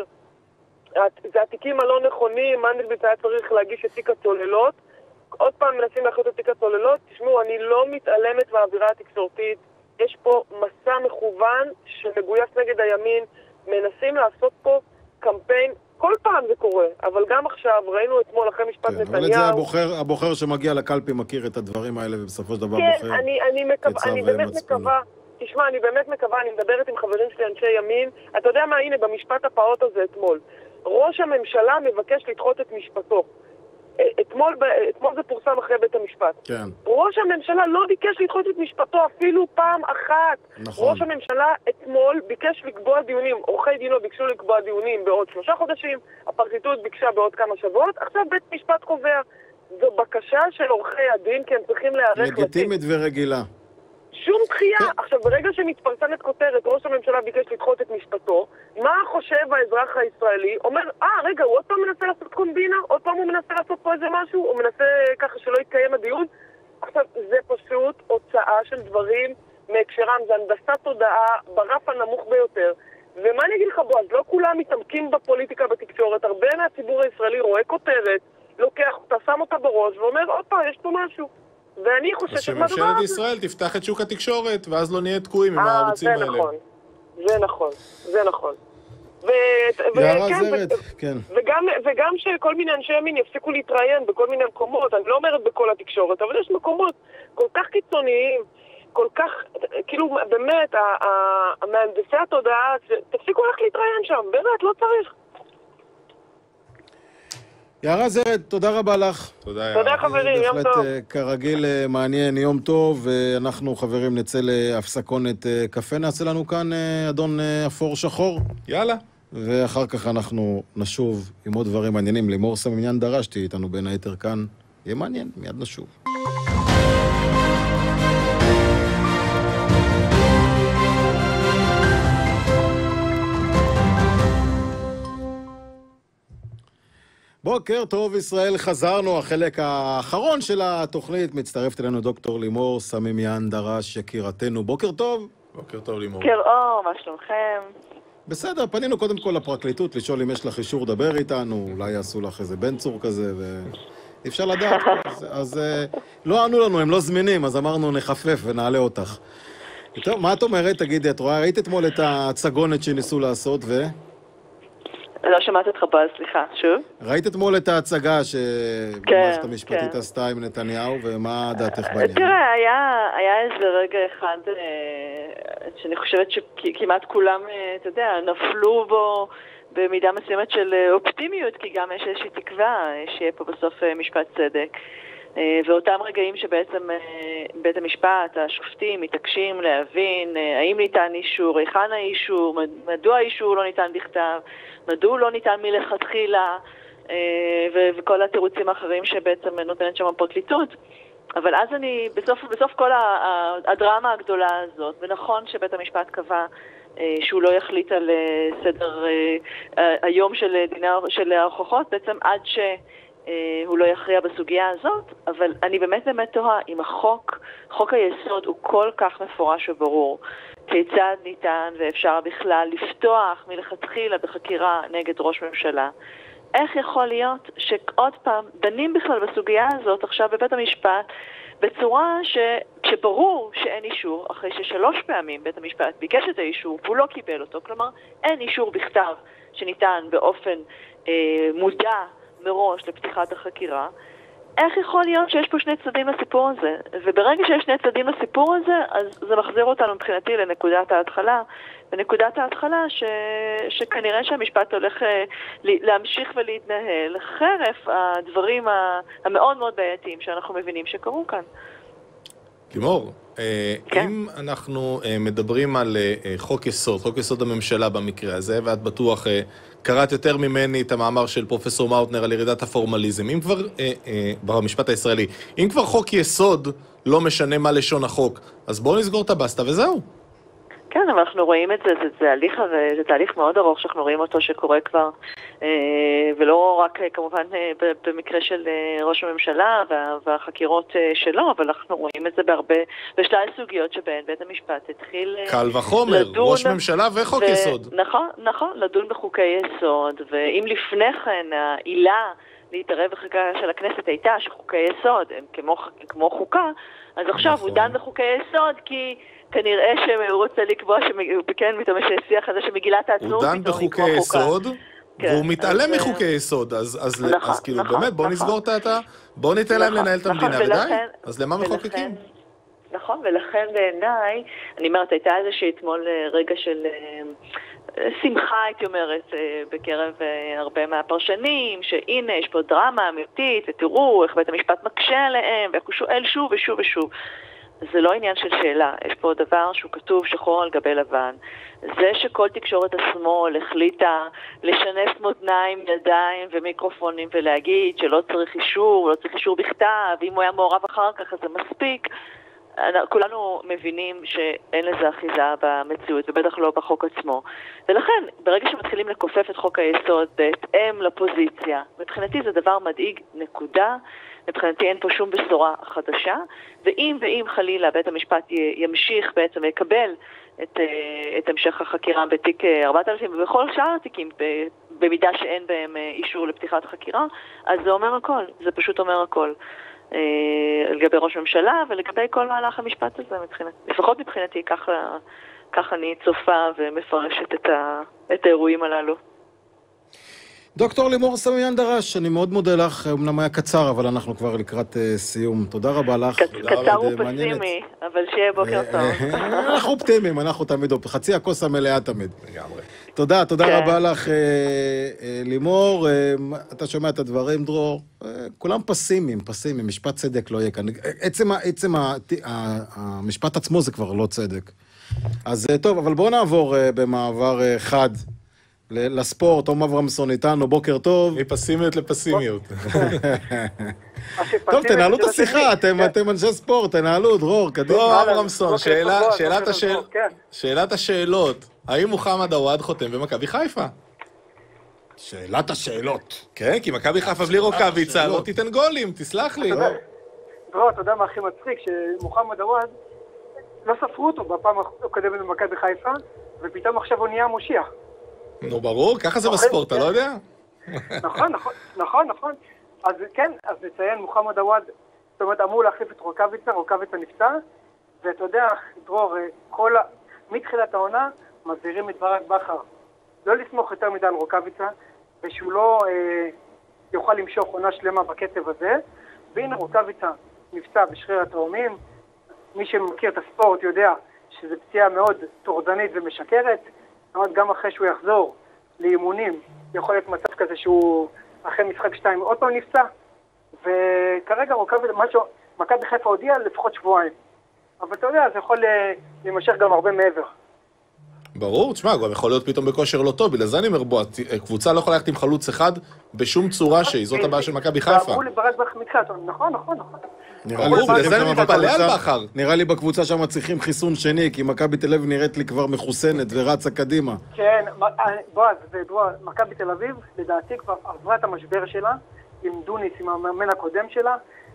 זה התיקים הלא נכונים, מנדלבליט היה צריך להגיש את תיק הצוללות. עוד פעם מנסים להחיות את תיק הצוללות. תשמעו, אני לא מתעלמת מהאווירה התקשורתית. יש פה מסע מכוון שמגויס נגד הימין. מנסים לעשות פה קמפיין. כל פעם זה קורה, אבל גם עכשיו ראינו אתמול אחרי משפט כן, נתניהו. אבל את זה הבוחר, הבוחר שמגיע לקלפי מכיר את הדברים האלה, ובסופו של דבר כן, בוחר. אני, אני, מקווה, אני באמת מקווה. תשמע, אני באמת מקווה, אני מדברת עם חברים שלי אנשי ימין. אתה יודע מה, הנה, במשפט הפעוט הזה אתמול. ראש הממשלה מבקש לדחות את משפטו. אתמול, אתמול זה פורסם אחרי בית המשפט. כן. ראש הממשלה לא ביקש לדחות את משפטו אפילו פעם אחת. נכון. ראש הממשלה אתמול ביקש לקבוע דיונים, עורכי דינו ביקשו לקבוע דיונים בעוד שלושה חודשים, הפרקליטות ביקשה בעוד כמה שבועות, עכשיו בית משפט קובע. זו בקשה של עורכי הדין, כי הם צריכים להיערך לתיק. לגיטימית ורגילה. שום דחייה. עכשיו, ברגע שמתפרסמת כותרת, ראש הממשלה ביקש לדחות את משפטו, מה חושב האזרח הישראלי? אומר, אה, רגע, הוא עוד פעם מנסה לעשות קומבינה? עוד פעם הוא מנסה לעשות פה איזה משהו? הוא מנסה ככה שלא יתקיים הדיון? עכשיו, זה פשוט הוצאה של דברים מהקשרם, זה הנדסת תודעה ברף הנמוך ביותר. ומה אני אגיד לך, בועז, לא כולם מתעמקים בפוליטיקה בתקשורת, הרבה מהציבור הישראלי רואה כותרת, לוקח אותה, שם אותה בראש, ואומר, עוד פעם, יש פה משהו. ואני חושבת מה דבר... אז שממשלת ישראל תפתח את שוק התקשורת, ואז לא נהיה תקועים עם הערוצים האלה. זה נכון, זה נכון, זה נכון. יערה זרד, כן. וגם שכל מיני אנשי ימין יפסיקו להתראיין בכל מיני מקומות, אני לא אומרת בכל התקשורת, אבל יש מקומות כל כך קיצוניים, כל כך, כאילו, באמת, המהנדסי התודעה, תפסיקו איך להתראיין שם, באמת, לא צריך. יערה זרד, תודה רבה לך. תודה, יערה. תודה חברים, יום טוב. כרגיל מעניין, יום טוב, ואנחנו חברים נצא להפסקונת קפה, נעשה לנו כאן אדון אפור שחור. יאללה. ואחר כך אנחנו נשוב עם עוד דברים מעניינים. לימור סמימיאן דרשתי איתנו בין היתר כאן. יהיה מעניין, מיד נשוב. בוקר טוב ישראל, חזרנו, החלק האחרון של התוכנית, מצטרפת אלינו דוקטור לימור סמימיאן דרש, יקירתנו. בוקר טוב. בוקר טוב לימור. בוקר אור, מה שלומכם? בסדר, פנינו קודם כל לפרקליטות, לשאול אם יש לך אישור לדבר איתנו, אולי יעשו לך איזה בן צור כזה, ואי אפשר לדעת. אז, אז לא ענו לנו, הם לא זמינים, אז אמרנו נחפף ונעלה אותך. טוב, מה את אומרת? תגידי, את רואה, ראית אתמול את הצגונת שניסו לעשות, ו... לא שמעת אותך בועז, סליחה, שוב? ראית אתמול את ההצגה שבמערכת המשפטית עשתה עם נתניהו, ומה דעתך בעניין? תראה, היה איזה רגע אחד שאני חושבת שכמעט כולם, אתה יודע, נפלו בו במידה מסוימת של אופטימיות, כי גם יש איזושהי תקווה שיהיה פה בסוף משפט צדק. ואותם רגעים שבעצם בית המשפט, השופטים, מתעקשים להבין האם ניתן אישור, היכן האישור, מדוע האישור לא ניתן בכתב, מדוע לא ניתן מלכתחילה, וכל התירוצים האחרים שבעצם נותנת שם הפרקליטות. אבל אז אני, בסוף, בסוף כל הדרמה הגדולה הזאת, ונכון שבית המשפט קבע שהוא לא יחליט על סדר היום של דיני של ההוכחות, בעצם עד שהוא לא יכריע בסוגיה הזאת. אבל אני באמת באמת תוהה אם החוק, חוק היסוד הוא כל כך מפורש וברור, כיצד ניתן ואפשר בכלל לפתוח מלכתחילה בחקירה נגד ראש ממשלה. איך יכול להיות שעוד פעם דנים בכלל בסוגיה הזאת עכשיו בבית המשפט בצורה שברור שאין אישור, אחרי ששלוש פעמים בית המשפט ביקש את האישור והוא לא קיבל אותו, כלומר אין אישור בכתב שניתן באופן אה, מודע מראש לפתיחת החקירה. איך יכול להיות שיש פה שני צדדים לסיפור הזה? וברגע שיש שני צדדים לסיפור הזה, אז זה מחזיר אותנו מבחינתי לנקודת ההתחלה. בנקודת ההתחלה ש... שכנראה שהמשפט הולך להמשיך ולהתנהל חרף הדברים המאוד מאוד בעייתיים שאנחנו מבינים שקרו כאן. לימור, אם אנחנו מדברים על חוק יסוד, חוק יסוד הממשלה במקרה הזה, ואת בטוח קראת יותר ממני את המאמר של פרופסור מאוטנר על ירידת הפורמליזם, אם כבר, במשפט הישראלי, אם כבר חוק יסוד לא משנה מה לשון החוק, אז בואו נסגור את הבסטה וזהו. כן, אבל אנחנו רואים את זה, זה תהליך, זה תהליך מאוד ארוך שאנחנו רואים אותו שקורה כבר, ולא רק כמובן במקרה של ראש הממשלה והחקירות שלו, אבל אנחנו רואים את זה בהרבה, בשלל סוגיות שבהן בית המשפט התחיל קל וחומר, ראש ממשלה וחוק יסוד. נכון, נכון, לדון בחוקי יסוד, ואם לפני כן העילה להתערב בחקיקה של הכנסת הייתה שחוקי יסוד הם כמו, כמו חוקה, אז עכשיו נכון. הוא דן בחוקי יסוד כי כנראה שהוא רוצה לקבוע, שכן, מתאמש שיח הזה שמגילת העצמאות הוא דן בחוקי יסוד, והוא מתעלם מחוקי יסוד, אז כאילו באמת בוא נסגור את ה... בוא ניתן להם לנהל את המדינה, ודי? אז למה מחוקקים? נכון, ולכן בעיניי, אני אומרת, הייתה איזושהי אתמול רגע של שמחה, הייתי אומרת, בקרב הרבה מהפרשנים, שהנה, יש פה דרמה אמיתית, ותראו איך בית המשפט מקשה עליהם, ואיך הוא שואל שוב ושוב ושוב. זה לא עניין של שאלה, יש פה דבר שהוא כתוב שחור על גבי לבן. זה שכל תקשורת השמאל החליטה לשנס מותניים, ידיים ומיקרופונים ולהגיד שלא צריך אישור, לא צריך אישור בכתב, ואם הוא היה מעורב אחר כך אז זה מספיק. כולנו מבינים שאין לזה אחיזה במציאות, ובטח לא בחוק עצמו. ולכן, ברגע שמתחילים לקופף את חוק היסוד בהתאם לפוזיציה, מבחינתי זה דבר מדאיג, נקודה. מבחינתי אין פה שום בשורה חדשה, ואם ואם חלילה בית המשפט ימשיך בעצם לקבל את, את המשך החקירה בתיק ארבעת אלפים ובכל שאר התיקים, במידה שאין בהם אישור לפתיחת החקירה, אז זה אומר הכל, זה פשוט אומר הכל. לגבי ראש ממשלה ולגבי כל מהלך המשפט הזה, מבחינת, לפחות מבחינתי, ככה, ככה אני צופה ומפרשת את, ה, את האירועים הללו. דוקטור לימור סמיאן דרש, אני מאוד מודה לך, אמנם היה קצר, אבל אנחנו כבר לקראת uh, סיום. תודה רבה לך. קצר ופסימי, אבל שיהיה בוקר טוב. אנחנו אופטימיים, אנחנו תמיד, חצי הכוס המלאה תמיד. לגמרי. תודה, תודה רבה לך, לימור. אתה שומע את הדברים, דרור? כולם פסימיים, פסימיים, משפט צדק לא יהיה כאן. עצם המשפט עצמו זה כבר לא צדק. אז טוב, אבל בואו נעבור במעבר חד. לספורט. תום אברמסון איתנו, בוקר טוב. מפסימיות לפסימיות. טוב, תנהלו את השיחה, אתם אנשי ספורט, תנהלו, דרור, קדימה. טוב, אברמסון, שאלת השאלות, האם מוחמד עוואד חותם במכבי חיפה? שאלת השאלות. כן, כי מכבי חיפה בלי רוקאביצה לא תיתן גולים, תסלח לי. דרור, אתה יודע מה הכי מצחיק? שמוחמד עוואד לא ספרו אותו בפעם הקודמת במכבי חיפה, ופתאום עכשיו הוא נהיה מושיע. נו, ברור, ככה זה בספורט, אתה לא יודע? נכון, נכון, נכון, נכון. אז כן, אז נציין, מוחמד עוואד, זאת אומרת, אמור להחליף את רוקאביצה, רוקאביצה נפצע, ואתה יודע, דרור, כל, מתחילת העונה, מזהירים את ברק בכר. לא לסמוך יותר מדי על רוקאביצה, ושהוא לא אה, יוכל למשוך עונה שלמה בקצב הזה, והנה רוקאביצה נפצע בשריר התאומים, מי שמכיר את הספורט יודע שזו פציעה מאוד טורדנית ומשקרת, גם אחרי שהוא יחזור לאימונים, יכול להיות מצב כזה שהוא אחרי משחק שתיים עוד פעם נפצע, וכרגע רוקאביצה, משהו, מכבי חיפה הודיע לפחות שבועיים. אבל אתה יודע, זה יכול להימשך גם הרבה מעבר. ברור, תשמע, גם יכול להיות פתאום בכושר לא טוב, בגלל זה אני אומר, בוא, קבוצה לא יכולה ללכת עם חלוץ אחד בשום צורה שהיא, זאת הבעיה של מכבי חיפה. ואמרו לי ברק בכר, נכון, נכון, נכון. נראה לי בקבוצה שם צריכים חיסון שני, כי מכבי תל אביב נראית לי כבר מחוסנת ורצה קדימה. כן, בועז, מכבי תל אביב, לדעתי כבר עברה את המשבר שלה, עם דוניס, עם המאמן הקודם שלה,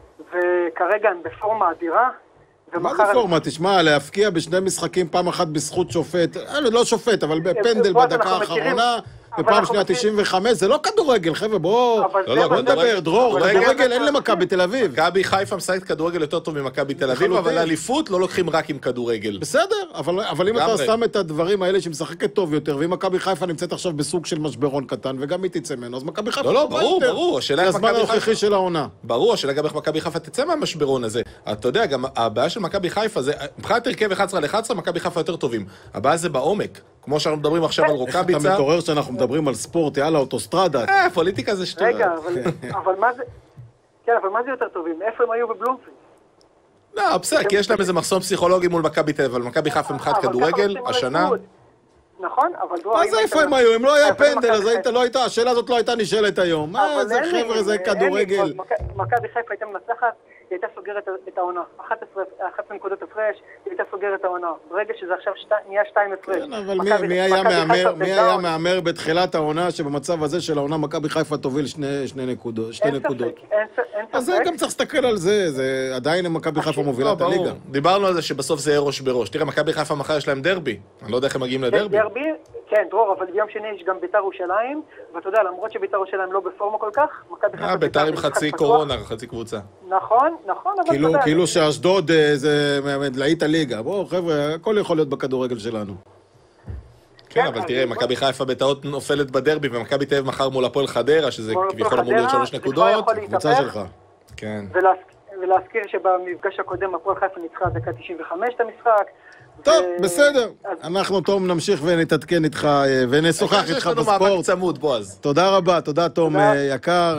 וכרגע הם בפורמה אדירה. מה זה פורמה? תשמע, להפקיע בשני משחקים, פעם אחת בזכות שופט, לא שופט, אבל בפנדל בדקה האחרונה, ופעם שנייה תשעים וחמש, זה לא כדורגל, חבר'ה, בואו נדבר, דרור, כדורגל אין למכבי תל אביב. מכבי חיפה משחקת כדורגל יותר טוב ממכבי תל אביב, אבל לאליפות לא לוקחים רק עם כדורגל. בסדר, אבל אם אתה שם את הדברים האלה שמשחקת טוב יותר, ואם מכבי חיפה נמצאת עכשיו בסוג של משברון קטן, וגם היא תצא ממנו, אז מכבי חיפה... לא, לא, ברור, ברור. הזמן הנוכחי של העונה. ברור, השאלה גם איך מכבי חיפה תצא מהמשברון הזה. אתה יודע, גם הבעיה של מכבי חיפה זה, מבחינת הרכב אחת עשרה על אחת עשרה, מכבי חיפה יותר טובים. הבעיה זה בעומק. כמו שאנחנו מדברים עכשיו על רוקאביצה. אתה מתעורר שאנחנו מדברים על ספורט, יאללה, אוטוסטרדה. אה, פוליטיקה זה שטויות. רגע, אבל מה זה... כן, אבל מה זה יותר טובים? איפה הם היו בבלומפילד? לא, בסדר, כי יש להם איזה מחסום פסיכולוגי מול מכבי תל אביב, אבל מכבי חיפה מבחינת כדורגל, השנה... נכון, אבל... אז איפה הם היו? אם לא היה פנדל, אז השאלה הזאת לא הייתה נשאלת היום. מה זה חבר'ה, זה כדורגל. מכבי חיפה הייתה מנצחת, היא הייתה סוגרת את העונה. אחת עשרה נקודות הפרש, היא הייתה סוגרת את העונה. ברגע שזה עכשיו נהיה שתיים הפרש. כן, אבל מי היה מאמר בתחילת העונה, שבמצב הזה של העונה מכבי חיפה תוביל שתי נקודות? אין ספק, אין ספק. אז זה גם צריך להסתכל על זה, זה עדיין מכבי חיפה מובילה את הליגה. דיברנו על זה שבסוף זה יהיה ראש בראש. תראה, מכבי חיפה מחר יש להם דרבי. אני לא יודע איך הם מגיעים לדרבי. כן, דרור, אבל ביום שני יש גם ביתר ירושלים, ואתה יודע, למרות שביתר ירושלים לא בפורמה כל כך, מכבי חיפה... אה, ביתר עם חצי קורונה, חצי קבוצה. נכון, נכון, אבל אתה יודע... כאילו שאשדוד זה להיט הליגה. בואו, חבר'ה, הכל יכול להיות בכדורגל שלנו. כן, אבל תראה, מכבי חיפה בטעות נופלת בדרבי, ומכבי תל אביב מחר מול הפועל חדרה, שזה כביכול אמור להיות שלוש נקודות. קבוצה שלך. כן. ולהזכיר שבמפגש הקודם הפועל חיפה ניצחה דקה תשעים וחמש את המשחק. טוב, בסדר. אנחנו, תום, נמשיך ונתעדכן איתך ונשוחח איתך בספורט. יש לנו מאבק צמוד, בועז. תודה רבה, תודה, תום יקר.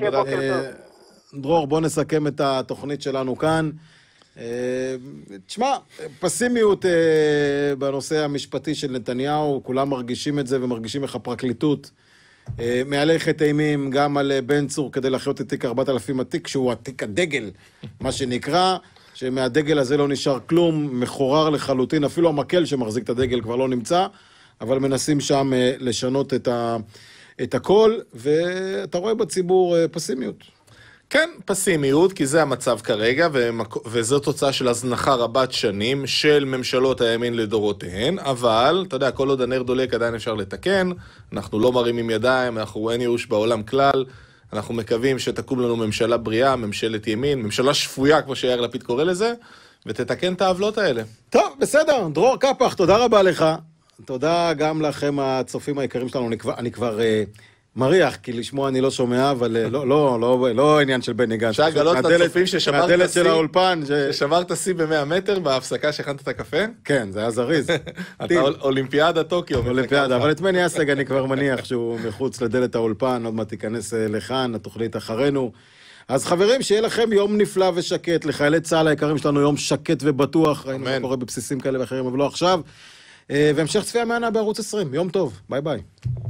דרור, בוא נסכם את התוכנית שלנו כאן. תשמע, פסימיות בנושא המשפטי של נתניהו, כולם מרגישים את זה ומרגישים איך הפרקליטות מהלכת אימים גם על בן צור כדי לחיות את תיק ארבעת אלפים התיק, שהוא התיק הדגל, מה שנקרא, שמהדגל הזה לא נשאר כלום, מחורר לחלוטין, אפילו המקל שמחזיק את הדגל כבר לא נמצא, אבל מנסים שם לשנות את, ה, את הכל, ואתה רואה בציבור פסימיות. כן, פסימיות, כי זה המצב כרגע, וזו תוצאה של הזנחה רבת שנים של ממשלות הימין לדורותיהן, אבל, אתה יודע, כל עוד הנר דולק עדיין אפשר לתקן, אנחנו לא מרימים ידיים, אנחנו אין ייאוש בעולם כלל, אנחנו מקווים שתקום לנו ממשלה בריאה, ממשלת ימין, ממשלה שפויה, כמו שיאיר לפיד קורא לזה, ותתקן את העוולות האלה. טוב, בסדר, דרור קפח, תודה רבה לך. תודה גם לכם הצופים היקרים שלנו, אני כבר... אני כבר מריח, כי לשמוע אני לא שומע, אבל לא, לא, לא, לא עניין של בני גנץ. אפשר לגלות לצופים מהדלת של האולפן. ששברת שיא ב-מאה מטר בהפסקה שהכנת את הקפה? כן, זה היה זריז. אתה אולימפיאדה טוקיו. אולימפיאדה, אבל את מני אסג אני כבר מניח שהוא מחוץ לדלת האולפן, עוד מעט תיכנס לכאן, התוכנית אחרינו. אז חברים, שיהיה לכם יום נפלא ושקט, לחיילי צה"ל היקרים שלנו יום שקט ובטוח, ראינו מה קורה בבסיסים כאלה ואחרים, אבל לא עכשיו. והמשך צפייה מהנה בערוץ עשרים, יום טוב, ביי ביי.